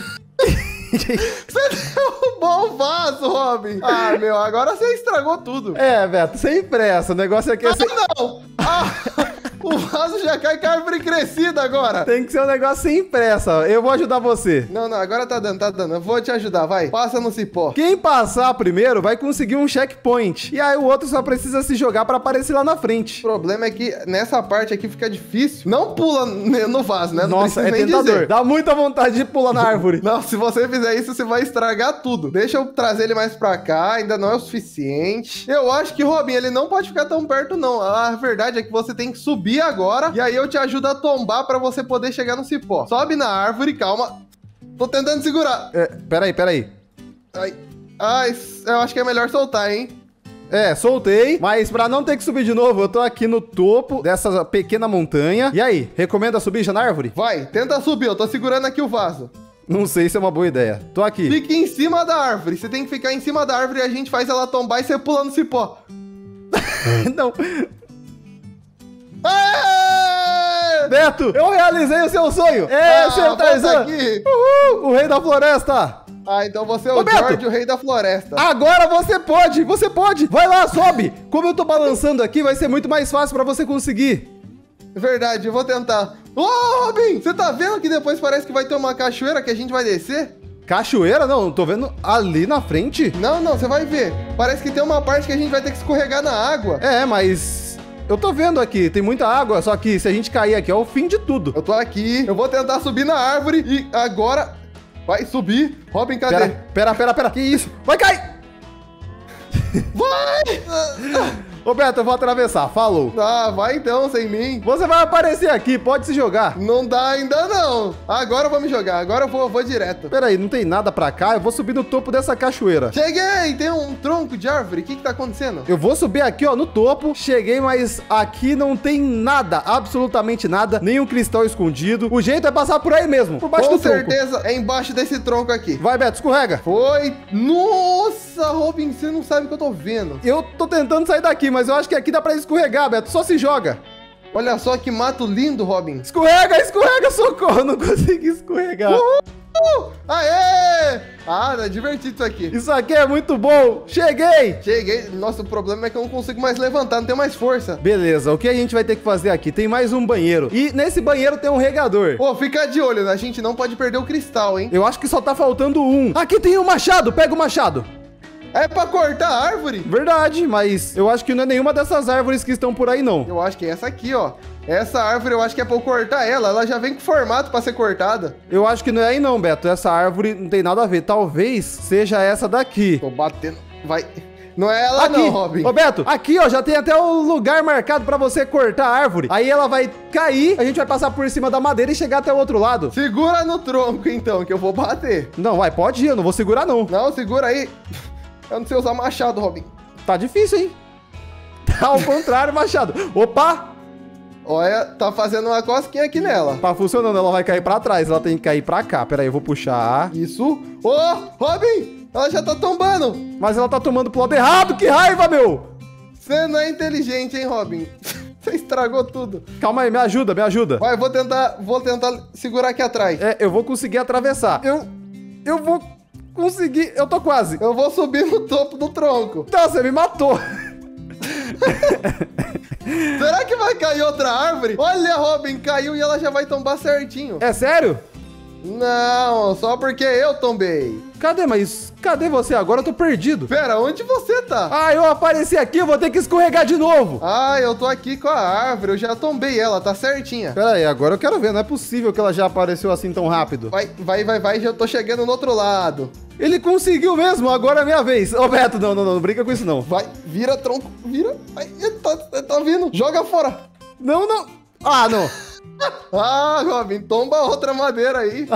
Você derrubou o vaso, Robin. Ah, meu, agora você estragou tudo. É, Beto, sem pressa. O negócio aqui é... Sem... Ah, não! Ah, o vaso já cai com a árvore crescida agora. Tem que ser um negócio sem pressa. Eu vou ajudar você. Não, não, agora tá dando, tá dando. Eu vou te ajudar, vai. Passa no cipó. Quem passar primeiro vai conseguir um checkpoint. E aí o outro só precisa se jogar pra aparecer lá na frente. O problema é que nessa parte aqui fica difícil. Não pula no vaso, né? Não Nossa, é nem tentador. dizer. Dá muita vontade de pular na árvore. Não, se você fizer isso, você vai estragar tudo. Deixa eu trazer ele mais pra cá, ainda não é o suficiente. Eu acho que, Robin, ele não pode ficar tão perto, não. A verdade é que você tem que subir agora, e aí eu te ajudo a tombar pra você poder chegar no cipó. Sobe na árvore, calma. Tô tentando segurar. É, peraí, peraí. Ai, ai, eu acho que é melhor soltar, hein? É, soltei, mas pra não ter que subir de novo, eu tô aqui no topo dessa pequena montanha. E aí, recomenda subir já na árvore? Vai, tenta subir, eu tô segurando aqui o vaso. Não sei se é uma boa ideia. Tô aqui. Fique em cima da árvore. Você tem que ficar em cima da árvore e a gente faz ela tombar e você pula no cipó. Não. Aê! Beto, eu realizei o seu sonho. É, Ah, seu volta Tarzan. aqui. Uhul, o rei da floresta. Ah, então você é Ô, o Beto. George, o rei da floresta. Agora você pode, você pode. Vai lá, sobe. Como eu tô balançando aqui, vai ser muito mais fácil pra você conseguir. Verdade, eu vou tentar. Ô, Robin, você tá vendo que depois parece que vai ter uma cachoeira que a gente vai descer? Cachoeira? Não, tô vendo ali na frente. Não, não, você vai ver. Parece que tem uma parte que a gente vai ter que escorregar na água. É, mas eu tô vendo aqui, tem muita água, só que se a gente cair aqui é o fim de tudo. Eu tô aqui, eu vou tentar subir na árvore e agora vai subir. Robin, cadê? Pera, pera, pera, pera. Que isso? Vai cair! Vai! Ô, Beto, eu vou atravessar. Falou. Ah, vai então, sem mim. Você vai aparecer aqui, pode se jogar. Não dá ainda não. Agora eu vou me jogar, agora eu vou, eu vou direto. Pera aí, não tem nada pra cá, eu vou subir no topo dessa cachoeira. Cheguei, tem um tronco de árvore, o que que tá acontecendo? Eu vou subir aqui, ó, no topo. Cheguei, mas aqui não tem nada, absolutamente nada, nenhum cristal escondido. O jeito é passar por aí mesmo, por baixo Com do tronco. certeza é embaixo desse tronco aqui. Vai, Beto, escorrega. Foi. Nossa, Robin, você não sabe o que eu tô vendo. Eu tô tentando sair daqui, mas eu acho que aqui dá pra escorregar, Beto, só se joga. Olha só que mato lindo, Robin. Escorrega, escorrega, socorro, não consegui escorregar. Uhul! Aê! Ah, é divertido isso aqui. Isso aqui é muito bom. Cheguei. Cheguei. Nossa, o problema é que eu não consigo mais levantar, não tenho mais força. Beleza, o que a gente vai ter que fazer aqui? Tem mais um banheiro. E nesse banheiro tem um regador. Pô, fica de olho, né? A gente não pode perder o cristal, hein? Eu acho que só tá faltando um. Aqui tem um machado, pega o machado. É pra cortar a árvore? Verdade, mas eu acho que não é nenhuma dessas árvores que estão por aí, não. Eu acho que é essa aqui, ó. Essa árvore eu acho que é pra eu cortar ela. Ela já vem com formato pra ser cortada. Eu acho que não é aí não, Beto. Essa árvore não tem nada a ver. Talvez seja essa daqui. Tô batendo. Vai. Não é ela Aqui. não, Robin. Ô, Beto, aqui, ó, já tem até o lugar marcado pra você cortar a árvore. Aí ela vai cair, a gente vai passar por cima da madeira e chegar até o outro lado. Segura no tronco, então, que eu vou bater. Não, vai, pode ir, eu não vou segurar, não. Não, segura aí. Eu não sei usar machado, Robin. Tá difícil, hein? Tá ao contrário, machado. Opa! Olha, tá fazendo uma cosquinha aqui nela. Tá funcionando, ela vai cair pra trás, ela tem que cair pra cá. Pera aí, eu vou puxar. Isso. Ô, oh, Robin, ela já tá tombando. Mas ela tá tomando pro lado errado, que raiva, meu! Você não é inteligente, hein, Robin? Você estragou tudo. Calma aí, me ajuda, me ajuda. Vai, vou tentar, vou tentar segurar aqui atrás. É, eu vou conseguir atravessar. Eu, eu vou conseguir, eu tô quase. Eu vou subir no topo do tronco. Então, você me matou. Será que vai cair outra árvore? Olha, Robin, caiu e ela já vai tombar certinho. É sério? Não, só porque eu tombei. Cadê, mas cadê você agora? Eu tô perdido. Pera, onde você tá? Ah, eu apareci aqui, eu vou ter que escorregar de novo. Ah, eu tô aqui com a árvore, eu já tombei ela, tá certinha. Pera aí, agora eu quero ver, não é possível que ela já apareceu assim tão rápido. Vai, vai, vai, vai, já tô chegando no outro lado. Ele conseguiu mesmo, agora é minha vez. Ô, Beto, não, não, não, não brinca com isso não. Vai, vira tronco, vira. Vai, tá, tá vindo, joga fora. Não, não. Ah, não. Ah, Robin, tomba outra madeira aí.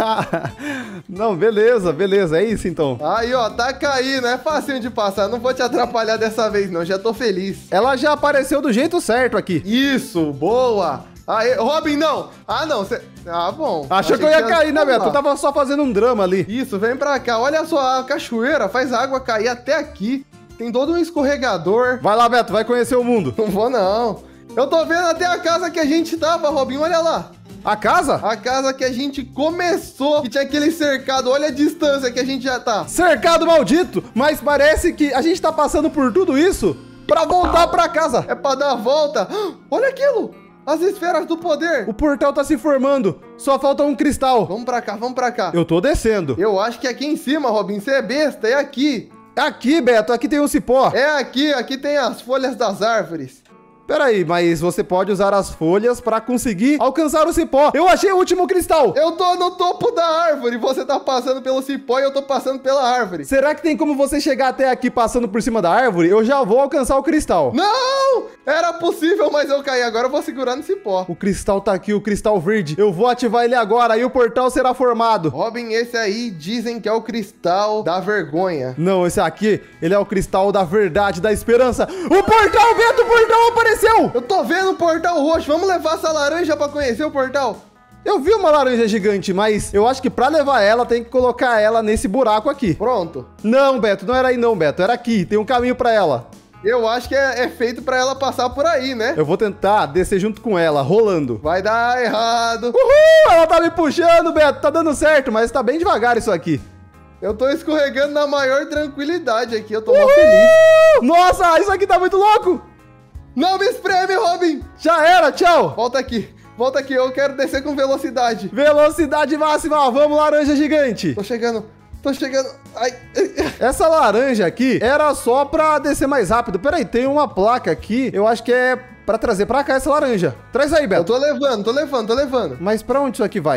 Não, beleza, beleza, é isso então. Aí, ó, tá caindo, é facinho de passar. Não vou te atrapalhar dessa vez, não, já tô feliz. Ela já apareceu do jeito certo aqui. Isso, boa. Aí, Robin, não. Ah, não, você... Ah, bom. Achou que eu ia cair, né, Beto? Eu tava só fazendo um drama ali. Isso, vem pra cá. Olha só, a cachoeira faz a água cair até aqui. Tem todo um escorregador. Vai lá, Beto, vai conhecer o mundo. Não vou, não. Eu tô vendo até a casa que a gente tava, Robin, olha lá. A casa? A casa que a gente começou, que tinha aquele cercado, olha a distância que a gente já tá. Cercado maldito, mas parece que a gente tá passando por tudo isso pra voltar pra casa. É pra dar a volta. Olha aquilo, as esferas do poder. O portal tá se formando, só falta um cristal. Vamos pra cá, vamos pra cá. Eu tô descendo. Eu acho que é aqui em cima, Robin, você é besta, é aqui. Aqui, Beto, aqui tem um cipó. É aqui, aqui tem as folhas das árvores. Peraí, mas você pode usar as folhas pra conseguir alcançar o cipó. Eu achei o último cristal. Eu tô no topo da árvore, você tá passando pelo cipó e eu tô passando pela árvore. Será que tem como você chegar até aqui passando por cima da árvore? Eu já vou alcançar o cristal. Não! Era possível, mas eu caí. Agora eu vou segurar no cipó. O cristal tá aqui, o cristal verde. Eu vou ativar ele agora e o portal será formado. Robin, esse aí dizem que é o cristal da vergonha. Não, esse aqui, ele é o cristal da verdade, da esperança. O portal, Beto, o portal apareceu! Eu tô vendo o portal roxo. Vamos levar essa laranja pra conhecer o portal? Eu vi uma laranja gigante, mas eu acho que pra levar ela, tem que colocar ela nesse buraco aqui. Pronto. Não, Beto, não era aí não, Beto. Era aqui, tem um caminho pra ela. Eu acho que é, é feito pra ela passar por aí, né? Eu vou tentar descer junto com ela, rolando. Vai dar errado. Uhul! Ela tá me puxando, Beto. Tá dando certo, mas tá bem devagar isso aqui. Eu tô escorregando na maior tranquilidade aqui. Eu tô mó feliz. Nossa, isso aqui tá muito louco. Não me espreme, Robin. Já era, tchau. Volta aqui. Volta aqui, eu quero descer com velocidade. Velocidade máxima, vamos, laranja gigante. Tô chegando, tô chegando. Ai. Essa laranja aqui era só pra descer mais rápido. Peraí, tem uma placa aqui, eu acho que é pra trazer pra cá essa laranja. Traz aí, Beto. Eu tô levando, tô levando, tô levando. Mas pra onde isso aqui vai?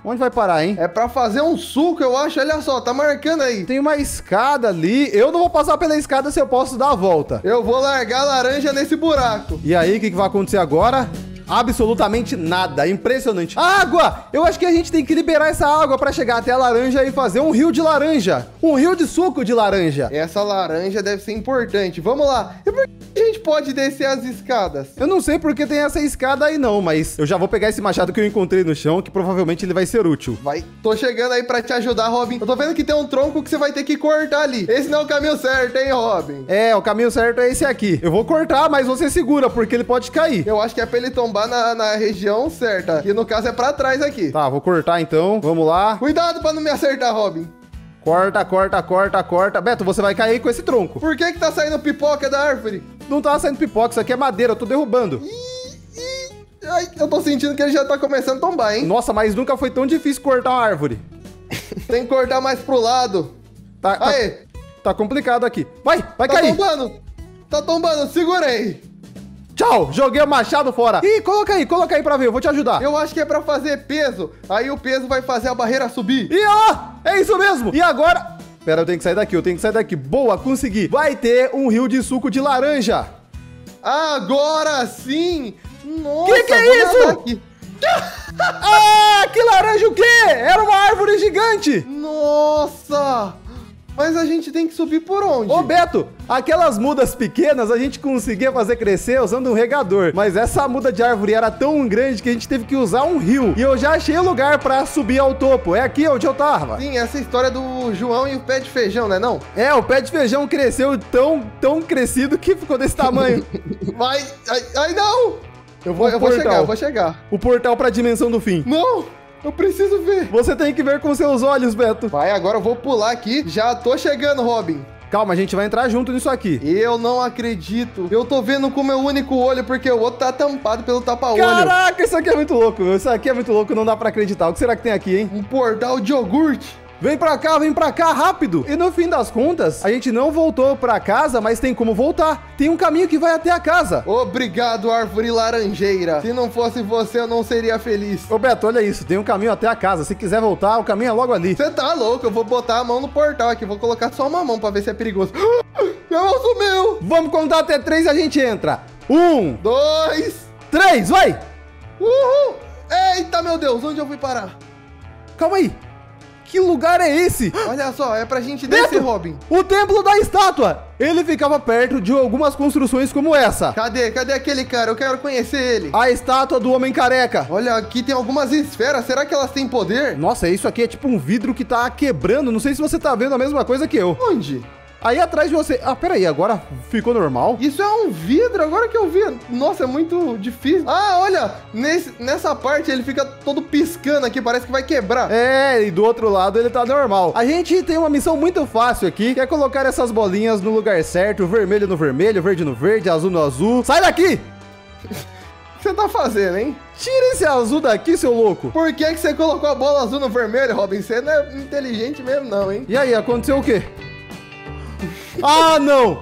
Onde vai parar, hein? É pra fazer um suco, eu acho. Olha só, tá marcando aí. Tem uma escada ali. Eu não vou passar pela escada se eu posso dar a volta. Eu vou largar a laranja nesse buraco. E aí, o que, que vai acontecer agora? Absolutamente nada, impressionante. Água! Eu acho que a gente tem que liberar essa água pra chegar até a laranja e fazer um rio de laranja. Um rio de suco de laranja. Essa laranja deve ser importante. Vamos lá. E por que a gente pode descer as escadas? Eu não sei porque tem essa escada aí não, mas eu já vou pegar esse machado que eu encontrei no chão, que provavelmente ele vai ser útil. Vai. Tô chegando aí pra te ajudar, Robin. Eu tô vendo que tem um tronco que você vai ter que cortar ali. Esse não é o caminho certo, hein, Robin? É, o caminho certo é esse aqui. Eu vou cortar, mas você segura, porque ele pode cair. Eu acho que é pra ele tombar na, na região certa. E no caso é pra trás aqui. Tá, vou cortar então. Vamos lá. Cuidado pra não me acertar, Robin. Corta, corta, corta, corta. Beto, você vai cair com esse tronco. Por que que tá saindo pipoca da árvore? Não tá saindo pipoca, isso aqui é madeira, eu tô derrubando. Ih, ih, ai, eu tô sentindo que ele já tá começando a tombar, hein? Nossa, mas nunca foi tão difícil cortar uma árvore. Tem que cortar mais pro lado. Tá, tá, Aê, tá complicado aqui. Vai, vai tá cair. tombando. Tá tombando, segurei. Tchau, joguei o machado fora. Ih, coloca aí, coloca aí pra ver, eu vou te ajudar. Eu acho que é pra fazer peso. Aí o peso vai fazer a barreira subir. E ó, é isso mesmo. E agora... Pera, eu tenho que sair daqui, eu tenho que sair daqui. Boa, consegui. Vai ter um rio de suco de laranja. Agora sim. Nossa, Que que é vou isso? nadar aqui. Ah, que laranja o quê? Era uma árvore gigante. Nossa. Mas a gente tem que subir por onde? Ô, Beto, aquelas mudas pequenas a gente conseguia fazer crescer usando um regador. Mas essa muda de árvore era tão grande que a gente teve que usar um rio. E eu já achei o lugar pra subir ao topo. É aqui onde eu tava. Sim, essa história do João e o pé de feijão, né não? É, o pé de feijão cresceu tão, tão crescido que ficou desse tamanho. Vai. Ai, ai não. Eu vou, Eu vou chegar, eu vou chegar. O portal pra dimensão do fim. Não, eu preciso ver. Você tem que ver com seus olhos, Beto. Vai, agora eu vou pular aqui. Já tô chegando, Robin. Calma, a gente vai entrar junto nisso aqui. Eu não acredito. Eu tô vendo com o meu único olho, porque o outro tá tampado pelo tapa-olho. Caraca, isso aqui é muito louco. Isso aqui é muito louco, não dá pra acreditar. O que será que tem aqui, hein? Um portal de iogurte. Vem pra cá, vem pra cá, rápido! E no fim das contas, a gente não voltou pra casa, mas tem como voltar. Tem um caminho que vai até a casa. Obrigado, árvore laranjeira. Se não fosse você, eu não seria feliz. Ô, Beto, olha isso. Tem um caminho até a casa. Se quiser voltar, o caminho é logo ali. Você tá louco? Eu vou botar a mão no portal aqui. Vou colocar só uma mão pra ver se é perigoso. Meu mão sumiu! Vamos contar até três e a gente entra. Um, Dois. três, vai! Uhul! Eita, meu Deus, onde eu fui parar? Calma aí. Que lugar é esse? Olha só, é pra gente Beto, descer, Robin. O templo da estátua. Ele ficava perto de algumas construções como essa. Cadê? Cadê aquele cara? Eu quero conhecer ele. A estátua do homem careca. Olha, aqui tem algumas esferas. Será que elas têm poder? Nossa, isso aqui é tipo um vidro que tá quebrando. Não sei se você tá vendo a mesma coisa que eu. Onde? Aí atrás de você... Ah, peraí, agora ficou normal? Isso é um vidro, agora que eu vi. Nossa, é muito difícil. Ah, olha, nesse, nessa parte ele fica todo piscando aqui, parece que vai quebrar. É, e do outro lado ele tá normal. A gente tem uma missão muito fácil aqui, que é colocar essas bolinhas no lugar certo, vermelho no vermelho, verde no verde, azul no azul. Sai daqui! O que você tá fazendo, hein? Tira esse azul daqui, seu louco! Por que, que você colocou a bola azul no vermelho, Robin? Você não é inteligente mesmo, não, hein? E aí, aconteceu o quê? Ah, não!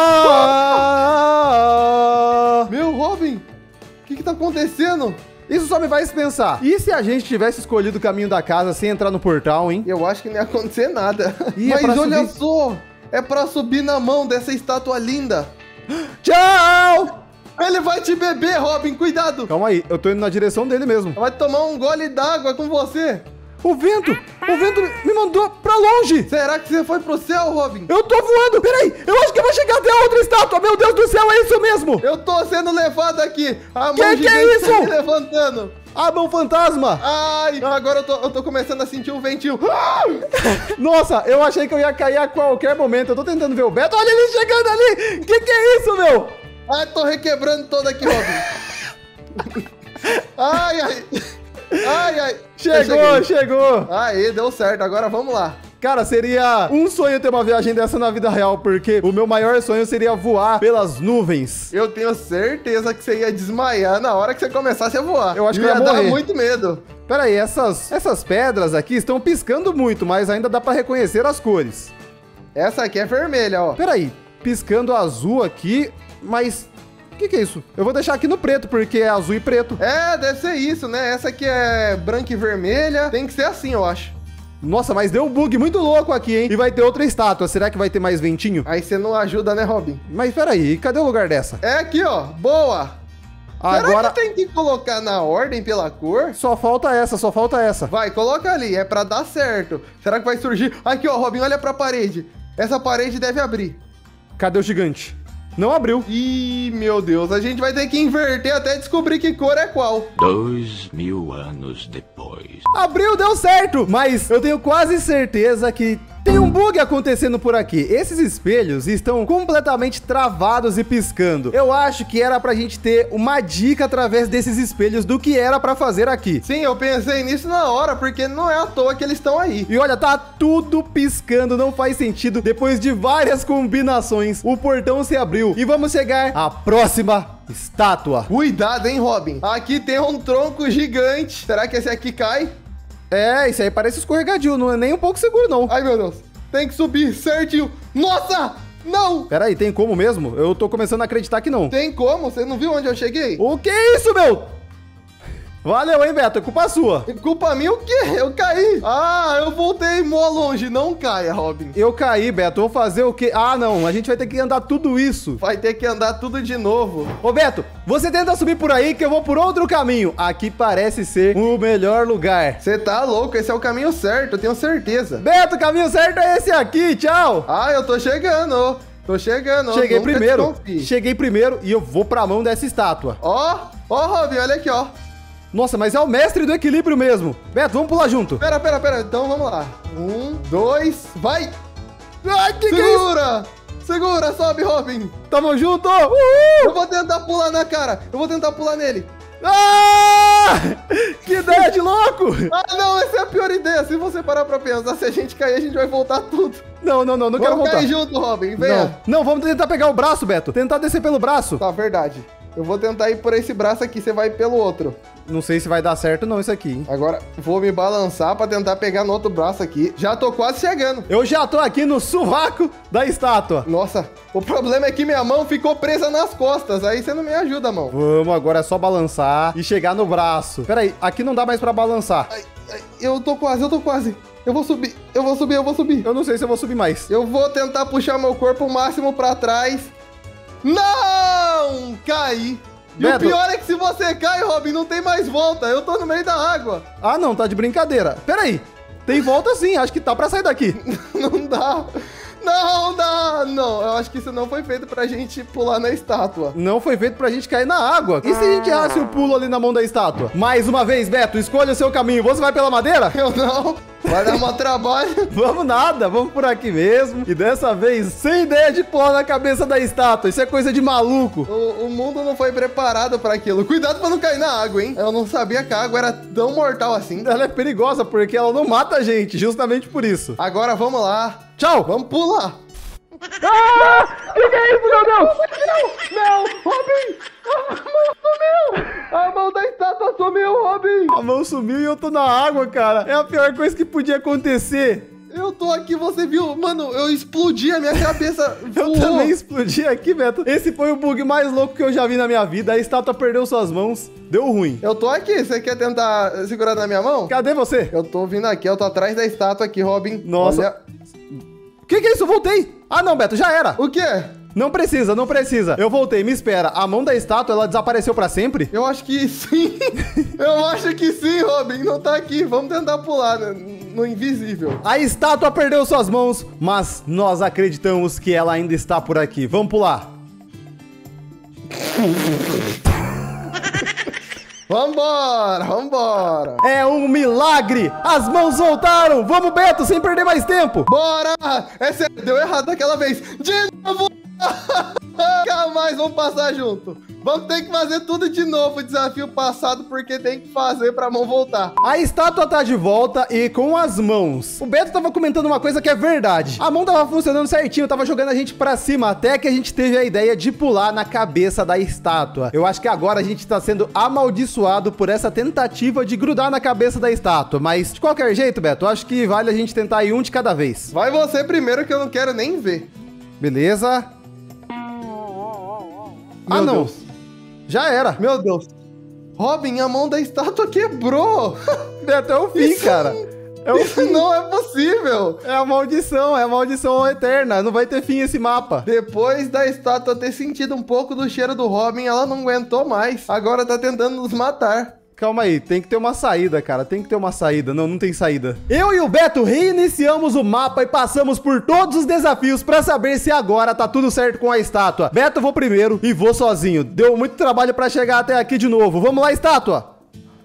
Ah! Meu, Robin, o que que tá acontecendo? Isso só me faz pensar. E se a gente tivesse escolhido o caminho da casa sem entrar no portal, hein? Eu acho que não ia acontecer nada. Ih, é Mas pra olha subir? só, é pra subir na mão dessa estátua linda. Tchau! Ele vai te beber, Robin, cuidado. Calma aí, eu tô indo na direção dele mesmo. Vai tomar um gole d'água com você. O vento! O vento me mandou pra longe! Será que você foi pro céu, Robin? Eu tô voando! Peraí! Eu acho que eu vou chegar até a outra estátua! Meu Deus do céu, é isso mesmo! Eu tô sendo levado aqui. A Que mão que é gigante isso? tá me levantando. A mão fantasma! Ai, agora eu tô, eu tô começando a sentir um ventinho. Ah! Nossa, eu achei que eu ia cair a qualquer momento. Eu tô tentando ver o Beto. Olha ele chegando ali! Que que é isso, meu? Ai, tô requebrando todo aqui, Robin. Ai, ai. Ai, ai. Chegou, chegou! Aí, deu certo. Agora vamos lá. Cara, seria um sonho ter uma viagem dessa na vida real, porque o meu maior sonho seria voar pelas nuvens. Eu tenho certeza que você ia desmaiar na hora que você começasse a voar. Eu acho que ia eu ia dar morrer. muito medo. Pera aí, essas, essas pedras aqui estão piscando muito, mas ainda dá pra reconhecer as cores. Essa aqui é vermelha, ó. Pera aí, piscando azul aqui, mas... O que que é isso? Eu vou deixar aqui no preto, porque é azul e preto. É, deve ser isso, né? Essa aqui é branca e vermelha. Tem que ser assim, eu acho. Nossa, mas deu um bug muito louco aqui, hein? E vai ter outra estátua. Será que vai ter mais ventinho? Aí você não ajuda, né, Robin? Mas peraí, cadê o lugar dessa? É aqui, ó. Boa! Agora... Será que tem que colocar na ordem pela cor? Só falta essa, só falta essa. Vai, coloca ali, é pra dar certo. Será que vai surgir? Aqui, ó, Robin, olha pra parede. Essa parede deve abrir. Cadê o gigante? Não abriu. Ih, meu Deus, a gente vai ter que inverter até descobrir que cor é qual. Dois mil anos depois. Abriu, deu certo. Mas eu tenho quase certeza que tem um bug acontecendo por aqui. Esses espelhos estão completamente travados e piscando. Eu acho que era pra gente ter uma dica através desses espelhos do que era pra fazer aqui. Sim, eu pensei nisso na hora, porque não é à toa que eles estão aí. E olha, tá tudo piscando, não faz sentido. Depois de várias combinações, o portão se abriu. E vamos chegar à próxima estátua. Cuidado, hein, Robin? Aqui tem um tronco gigante. Será que esse aqui cai? É, isso aí parece escorregadio, não é nem um pouco seguro, não. Ai, meu Deus. Tem que subir certinho. Nossa! Não! Pera aí, tem como mesmo? Eu tô começando a acreditar que não. Tem como? Você não viu onde eu cheguei? O que é isso, meu? Valeu, hein, Beto? É culpa sua. Culpa minha o quê? Eu caí. Ah, eu voltei mó longe. Não caia, Robin. Eu caí, Beto. Vou fazer o quê? Ah, não. A gente vai ter que andar tudo isso. Vai ter que andar tudo de novo. Ô, Beto, você tenta subir por aí que eu vou por outro caminho. Aqui parece ser o melhor lugar. Você tá louco? Esse é o caminho certo, eu tenho certeza. Beto, o caminho certo é esse aqui. Tchau. Ah, eu tô chegando. Tô chegando. Cheguei Nunca primeiro. desconfie. Cheguei primeiro e eu vou pra mão dessa estátua. Ó, ó, Robin, olha aqui, ó. Nossa, mas é o mestre do equilíbrio mesmo. Beto, vamos pular junto. Pera, pera, pera. Então vamos lá. Um, dois, vai! Ai, que que é isso? Segura! Segura, sobe, Robin! Tamo junto! Eu Uhul! vou tentar pular na cara. Eu vou tentar pular nele. Ah! Que ideia de louco! Ah, não, essa é a pior ideia. Se você parar pra pensar, se a gente cair, a gente vai voltar tudo. Não, não, não, não quero Vamos voltar. cair junto, Robin. Venha. Não, não, vamos tentar pegar o braço, Beto. Tentar descer pelo braço. Tá, verdade. Eu vou tentar ir por esse braço aqui, você vai pelo outro. Não sei se vai dar certo não isso aqui, hein? Agora, vou me balançar pra tentar pegar no outro braço aqui. Já tô quase chegando. Eu já tô aqui no sovaco da estátua. Nossa, o problema é que minha mão ficou presa nas costas. Aí você não me ajuda, mão. Vamos, agora é só balançar e chegar no braço. Pera aí, aqui não dá mais pra balançar. Ai, ai, eu tô quase, eu tô quase. Eu vou subir, eu vou subir, eu vou subir. Eu não sei se eu vou subir mais. Eu vou tentar puxar meu corpo o máximo pra trás. Não! Caí. E Beto. o pior é que se você cai, Robin, não tem mais volta. Eu tô no meio da água. Ah, não, tá de brincadeira. Pera aí, tem volta sim, acho que tá pra sair daqui. Não dá. Não dá. Não, eu acho que isso não foi feito pra gente pular na estátua. Não foi feito pra gente cair na água. E se a gente errasse o pulo ali na mão da estátua? Mais uma vez, Beto, escolha o seu caminho. Você vai pela madeira? Eu não. Vai dar um trabalho. Vamos nada, vamos por aqui mesmo. E dessa vez, sem ideia de pular na cabeça da estátua. Isso é coisa de maluco. O, o mundo não foi preparado pra aquilo. Cuidado pra não cair na água, hein? Eu não sabia que a água era tão mortal assim. Ela é perigosa porque ela não mata a gente, justamente por isso. Agora vamos lá. Tchau. Vamos pular. Ah! Que que é isso, meu Deus? Não, não, Robin! A mão sumiu! A mão da estátua sumiu, Robin! A mão sumiu e eu tô na água, cara. É a pior coisa que podia acontecer. Eu tô aqui, você viu? Mano, eu explodi, a minha cabeça Eu voou. também explodi aqui, Beto. Esse foi o bug mais louco que eu já vi na minha vida. A estátua perdeu suas mãos. Deu ruim. Eu tô aqui, você quer tentar segurar na minha mão? Cadê você? Eu tô vindo aqui, eu tô atrás da estátua aqui, Robin. Nossa. Olha. O que que é isso? Eu voltei. Ah, não, Beto, já era. O quê? Não precisa, não precisa. Eu voltei, me espera. A mão da estátua, ela desapareceu pra sempre? Eu acho que sim. Eu acho que sim, Robin. Não tá aqui. Vamos tentar pular no, no invisível. A estátua perdeu suas mãos, mas nós acreditamos que ela ainda está por aqui. Vamos pular. Vambora, vambora. É um milagre! As mãos voltaram! Vamos, Beto, sem perder mais tempo! Bora! É sério, deu errado daquela vez. De novo! Nunca mais vamos passar junto. Vamos ter que fazer tudo de novo, o desafio passado, porque tem que fazer pra mão voltar. A estátua tá de volta e com as mãos. O Beto tava comentando uma coisa que é verdade. A mão tava funcionando certinho, tava jogando a gente pra cima, até que a gente teve a ideia de pular na cabeça da estátua. Eu acho que agora a gente tá sendo amaldiçoado por essa tentativa de grudar na cabeça da estátua. Mas, de qualquer jeito, Beto, eu acho que vale a gente tentar ir um de cada vez. Vai você primeiro, que eu não quero nem ver. Beleza? Meu Ah, não. Deus. Já era. Meu Deus. Robin, a mão da estátua quebrou. Beto, é o fim, Isso- cara. É o Isso fim. não é possível. É a maldição, é a maldição eterna. Não vai ter fim esse mapa. Depois da estátua ter sentido um pouco do cheiro do Robin, ela não aguentou mais. Agora tá tentando nos matar. Calma aí, tem que ter uma saída, cara. Tem que ter uma saída. Não, não tem saída. Eu e o Beto reiniciamos o mapa e passamos por todos os desafios pra saber se agora tá tudo certo com a estátua. Beto, eu vou primeiro e vou sozinho. Deu muito trabalho pra chegar até aqui de novo. Vamos lá, estátua.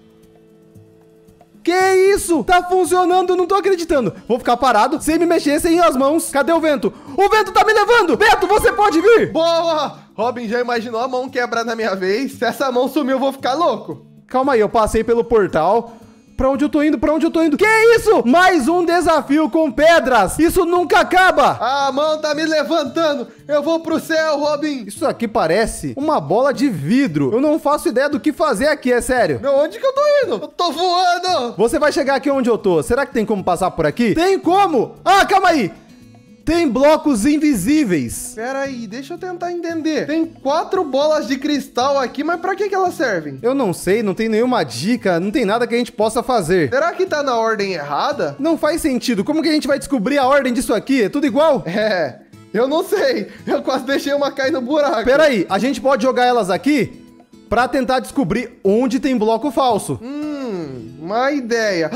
Que isso? Tá funcionando, não tô acreditando. Vou ficar parado, sem me mexer, sem as mãos. Cadê o vento? O vento tá me levando! Beto, você pode vir! Boa! Robin já imaginou a mão quebrar na minha vez? Se essa mão sumir, eu vou ficar louco. Calma aí, eu passei pelo portal. Pra onde eu tô indo? Pra onde eu tô indo? Que isso? Mais um desafio com pedras. Isso nunca acaba. A mão tá me levantando. Eu vou pro céu, Robin. Isso aqui parece uma bola de vidro. Eu não faço ideia do que fazer aqui, é sério. Meu, onde que eu tô indo? Eu tô voando. Você vai chegar aqui onde eu tô. Será que tem como passar por aqui? Tem como? Ah, calma aí. Tem blocos invisíveis. Pera aí, deixa eu tentar entender. Tem quatro bolas de cristal aqui, mas pra que que elas servem? Eu não sei, não tem nenhuma dica, não tem nada que a gente possa fazer. Será que tá na ordem errada? Não faz sentido. Como que a gente vai descobrir a ordem disso aqui? É tudo igual? É, eu não sei. Eu quase deixei uma cair no buraco. Pera aí, a gente pode jogar elas aqui pra tentar descobrir onde tem bloco falso. Hum, uma ideia.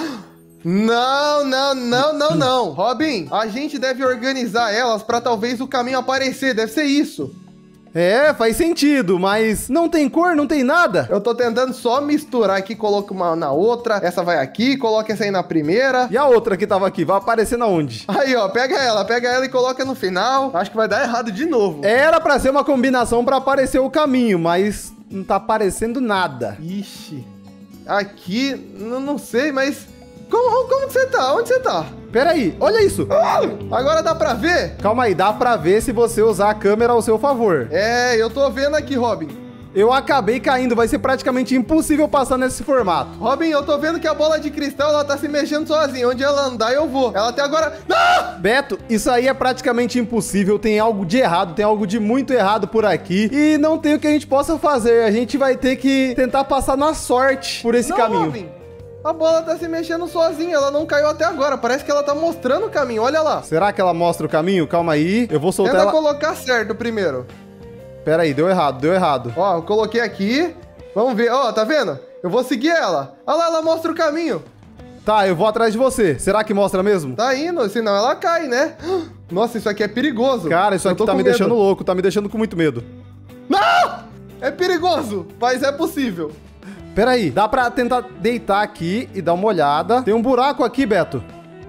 Não, não, não, não, não. Robin, a gente deve organizar elas pra talvez o caminho aparecer. Deve ser isso. É, faz sentido, mas não tem cor, não tem nada. Eu tô tentando só misturar aqui, coloco uma na outra, essa vai aqui, coloca essa aí na primeira. E a outra que tava aqui, vai aparecer na onde? Aí, ó, pega ela, pega ela e coloca no final. Acho que vai dar errado de novo. Era pra ser uma combinação pra aparecer o caminho, mas não tá aparecendo nada. Ixi. Aqui, n- não sei, mas... Como, como que você tá? Onde você tá? Pera aí, olha isso. Ah, agora dá pra ver? Calma aí, dá pra ver se você usar a câmera ao seu favor. É, eu tô vendo aqui, Robin. Eu acabei caindo, vai ser praticamente impossível passar nesse formato. Robin, eu tô vendo que a bola de cristal, ela tá se mexendo sozinha. Onde ela andar, eu vou. Ela até agora... Ah! Beto, isso aí é praticamente impossível, tem algo de errado, tem algo de muito errado por aqui e não tem o que a gente possa fazer. A gente vai ter que tentar passar na sorte por esse Não, caminho. Robin. A bola tá se mexendo sozinha, ela não caiu até agora. Parece que ela tá mostrando o caminho, olha lá. Será que ela mostra o caminho? Calma aí, eu vou soltar Tenta ela... colocar certo primeiro. Pera aí, deu errado, deu errado. Ó, eu coloquei aqui. Vamos ver, ó, tá vendo? Eu vou seguir ela. Olha lá, ela mostra o caminho. Tá, eu vou atrás de você. Será que mostra mesmo? Tá indo, senão ela cai, né? Nossa, isso aqui é perigoso. Cara, isso Eu aqui tô tá com me medo. deixando louco, tá me deixando com muito medo. Não! É perigoso, mas é possível. Pera aí, dá pra tentar deitar aqui e dar uma olhada. Tem um buraco aqui, Beto.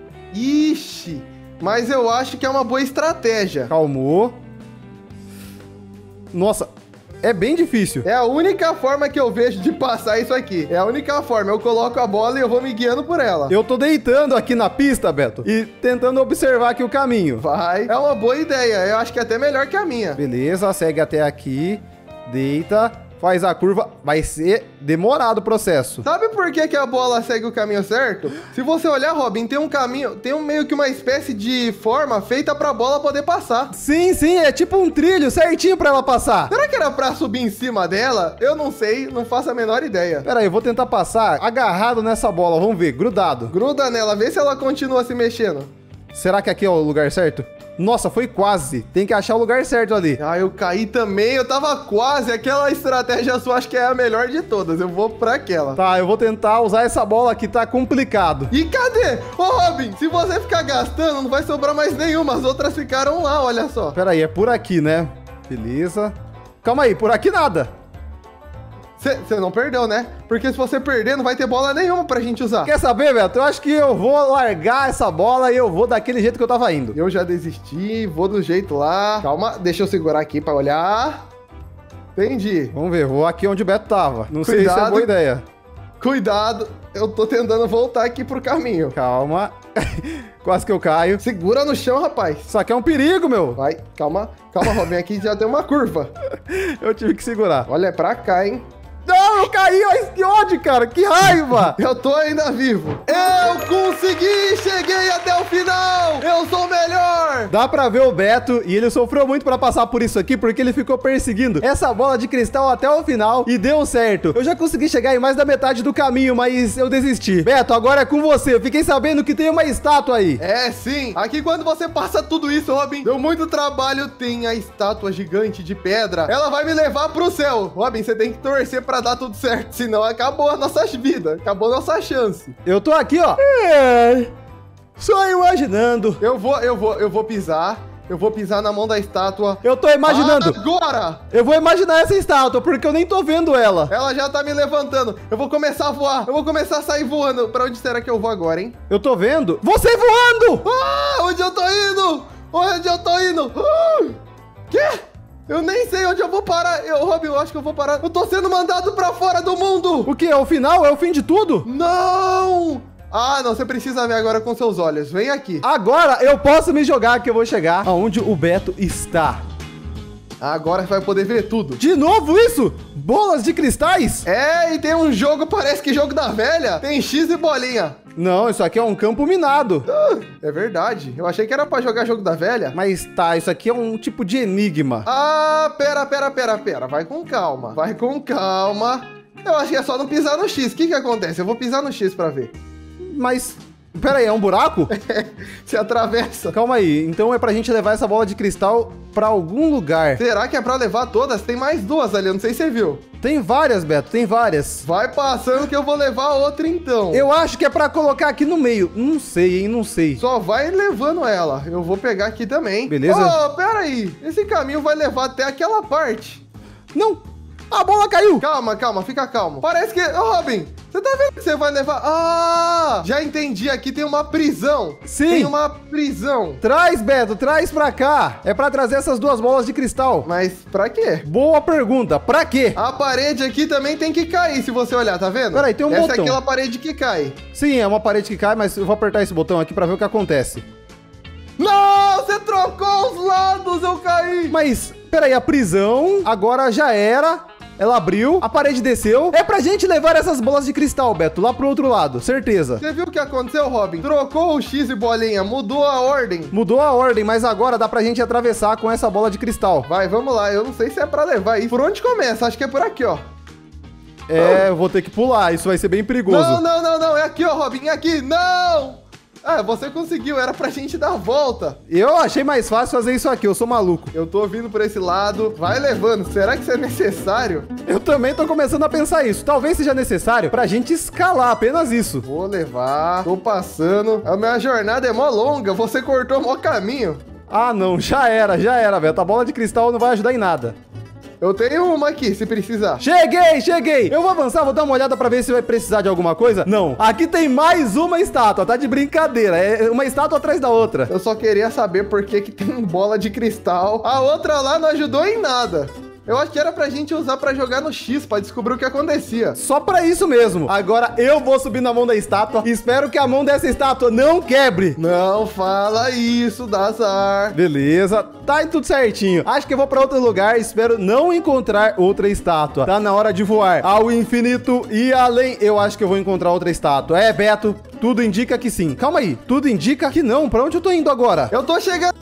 Ixi, mas eu acho que é uma boa estratégia. Calmou. Nossa, é bem difícil. É a única forma que eu vejo de passar isso aqui. É a única forma. Eu coloco a bola e eu vou me guiando por ela. Eu tô deitando aqui na pista, Beto, e tentando observar aqui o caminho. Vai. É uma boa ideia. Eu acho que é até melhor que a minha. Beleza, segue até aqui, deita, faz a curva. Vai ser demorado o processo. Sabe por que, que a bola segue o caminho certo? Se você olhar, Robin, tem um caminho, tem um meio que uma espécie de forma feita pra bola poder passar. Sim, sim, é tipo um trilho certinho pra ela passar. Será que era pra subir em cima dela? Eu não sei, não faço a menor ideia. Pera aí, eu vou tentar passar agarrado nessa bola, vamos ver, grudado. Gruda nela, vê se ela continua se mexendo. Será que aqui é o lugar certo? Nossa, foi quase. Tem que achar o lugar certo ali. Ah, eu caí também, eu tava quase. Aquela estratégia sua acho que é a melhor de todas. Eu vou pra aquela. Tá, eu vou tentar usar essa bola aqui, tá complicado. E cadê? Ô, Robin, se você ficar gastando, não vai sobrar mais nenhuma. As outras ficaram lá, olha só. Pera aí, é por aqui, né? Beleza. Calma aí, por aqui nada. Você não perdeu, né? Porque se você perder, não vai ter bola nenhuma pra gente usar. Quer saber, Beto? Eu acho que eu vou largar essa bola e eu vou daquele jeito que eu tava indo. Eu já desisti, vou do jeito lá. Calma, deixa eu segurar aqui pra olhar. Entendi. Vamos ver, vou aqui onde o Beto tava. Não sei se é Cuidado. boa ideia. Cuidado, eu tô tentando voltar aqui pro caminho. Calma. Quase que eu caio. Segura no chão, rapaz. Isso aqui é um perigo, meu. Vai, calma, calma, Robin, aqui já tem uma curva. Eu tive que segurar. Olha, é pra cá, hein? Não, eu caí, mas que ódio, cara. Que raiva. Eu tô ainda vivo. Eu consegui, cheguei até o final. Eu sou o melhor. Dá pra ver o Beto e ele sofreu muito pra passar por isso aqui, porque ele ficou perseguindo essa bola de cristal até o final e deu certo. Eu já consegui chegar em mais da metade do caminho, mas eu desisti. Beto, agora é com você. Eu fiquei sabendo que tem uma estátua aí. É, sim. Aqui quando você passa tudo isso, Robin, deu muito trabalho. Tem a estátua gigante de pedra. Ela vai me levar pro céu. Robin, você tem que torcer pra dar tudo certo, senão acabou as nossas vidas, acabou a nossa chance. Eu tô aqui, ó. É, só imaginando. Eu vou, eu vou, eu vou pisar. Eu vou pisar na mão da estátua. Eu tô imaginando. Agora! Eu vou imaginar essa estátua, porque eu nem tô vendo ela. Ela já tá me levantando. Eu vou começar a voar. Eu vou começar a sair voando. Pra onde será que eu vou agora, hein? Eu tô vendo. Você voando! Ah, onde eu tô indo? Onde eu tô indo? Ah, quê? Eu nem sei onde eu vou parar. Eu, Robin, eu acho que eu vou parar. Eu tô sendo mandado pra fora do mundo. O que? É o final? É o fim de tudo? Não! Ah, não. Você precisa ver agora com seus olhos. Vem aqui. Agora eu posso me jogar que eu vou chegar aonde o Beto está. Agora você vai poder ver tudo. De novo isso? Bolas de cristais? É, e tem um jogo, parece que jogo da velha. Tem X e bolinha. Não, isso aqui é um campo minado. Ah, é verdade. Eu achei que era pra jogar jogo da velha. Mas tá, isso aqui é um tipo de enigma. Ah, pera, pera, pera, pera. Vai com calma. Vai com calma. Eu acho que é só não pisar no X. O que que acontece? Eu vou pisar no X pra ver. Mas... Pera aí, é um buraco? Você atravessa. Calma aí, então é pra gente levar essa bola de cristal pra algum lugar. Será que é pra levar todas? Tem mais duas ali, eu não sei se você viu. Tem várias, Beto, tem várias. Vai passando que eu vou levar outra então. Eu acho que é pra colocar aqui no meio. Não sei, hein, não sei. Só vai levando ela. Eu vou pegar aqui também. Beleza? Oh, pera aí. Esse caminho vai levar até aquela parte. Não, a bola caiu. Calma, calma, fica calmo. Parece que... Ô, Robin, você tá vendo que você vai levar... Ah, já entendi. Aqui tem uma prisão. Sim. Tem uma prisão. Traz, Beto, traz pra cá. É pra trazer essas duas bolas de cristal. Mas pra quê? Boa pergunta, pra quê? A parede aqui também tem que cair, se você olhar, tá vendo? Peraí, tem um Essa botão. é aquela parede que cai. Sim, é uma parede que cai, mas eu vou apertar esse botão aqui pra ver o que acontece. Não, você trocou os lados, eu caí. Mas, peraí, a prisão agora já era... Ela abriu, a parede desceu. É pra gente levar essas bolas de cristal, Beto, lá pro outro lado, certeza. Você viu o que aconteceu, Robin? Trocou o X e bolinha, mudou a ordem. Mudou a ordem, mas agora dá pra gente atravessar com essa bola de cristal. Vai, vamos lá. Eu não sei se é pra levar isso. Por onde começa? Acho que é por aqui, ó. É, eu vou ter que pular, isso vai ser bem perigoso. Não, não, não, não. É aqui, ó, Robin. É aqui. Não! Ah, você conseguiu. Era pra gente dar a volta. Eu achei mais fácil fazer isso aqui, eu sou maluco. Eu tô vindo por esse lado. Vai levando. Será que isso é necessário? Eu também tô começando a pensar isso. Talvez seja necessário pra gente escalar, apenas isso. Vou levar. Tô passando. A minha jornada é mó longa. Você cortou mó caminho. Ah, não. Já era, já era, Beto. A bola de cristal não vai ajudar em nada. Eu tenho uma aqui, se precisar. Cheguei, cheguei. Eu vou avançar, vou dar uma olhada pra ver se vai precisar de alguma coisa. Não. Aqui tem mais uma estátua, tá de brincadeira. É uma estátua atrás da outra. Eu só queria saber por que que tem bola de cristal. A outra lá não ajudou em nada. Eu acho que era pra gente usar pra jogar no X, pra descobrir o que acontecia. Só pra isso mesmo. Agora eu vou subir na mão da estátua e espero que a mão dessa estátua não quebre. Não fala isso, dá azar. Beleza, tá tudo certinho. Acho que eu vou pra outro lugar, espero não encontrar outra estátua. Tá na hora de voar ao infinito e além. Eu acho que eu vou encontrar outra estátua. É, Beto, tudo indica que sim. Calma aí, tudo indica que não. Pra onde eu tô indo agora? Eu tô chegando.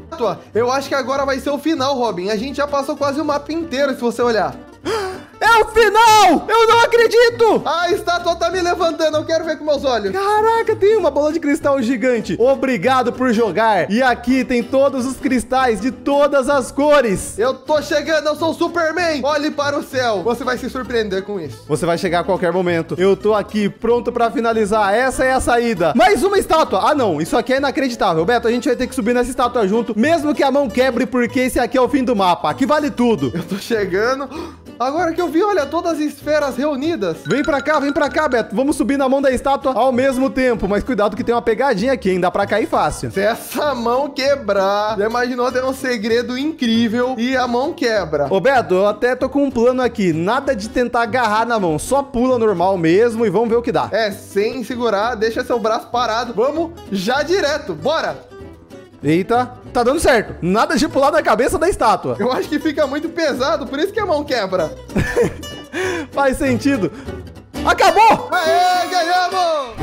Eu acho que agora vai ser o final, Robin. A gente já passou quase o mapa inteiro, se você olhar. É o final! Eu não acredito! A estátua tá me levantando, eu quero ver com meus olhos. Caraca, tem uma bola de cristal gigante. Obrigado por jogar. E aqui tem todos os cristais de todas as cores. Eu tô chegando, eu sou o Superman. Olhe para o céu. Você vai se surpreender com isso. Você vai chegar a qualquer momento. Eu tô aqui pronto pra finalizar. Essa é a saída. Mais uma estátua. Ah, não. Isso aqui é inacreditável. Beto, a gente vai ter que subir nessa estátua junto, mesmo que a mão quebre, porque esse aqui é o fim do mapa. Aqui vale tudo. Eu tô chegando. Agora que eu vi, olha, todas as esferas reunidas. Vem pra cá, vem pra cá, Beto. Vamos subir na mão da estátua ao mesmo tempo. Mas cuidado que tem uma pegadinha aqui, hein? Dá pra cair fácil. Se essa mão quebrar, já imaginou ter um segredo incrível e a mão quebra. Ô, Beto, eu até tô com um plano aqui. Nada de tentar agarrar na mão. Só pula normal mesmo e vamos ver o que dá. É, sem segurar, deixa seu braço parado. Vamos já direto, bora! Eita, tá dando certo. Nada de pular na cabeça da estátua. Eu acho que fica muito pesado, por isso que a mão quebra. Faz sentido. Acabou! Aê, ganhamos!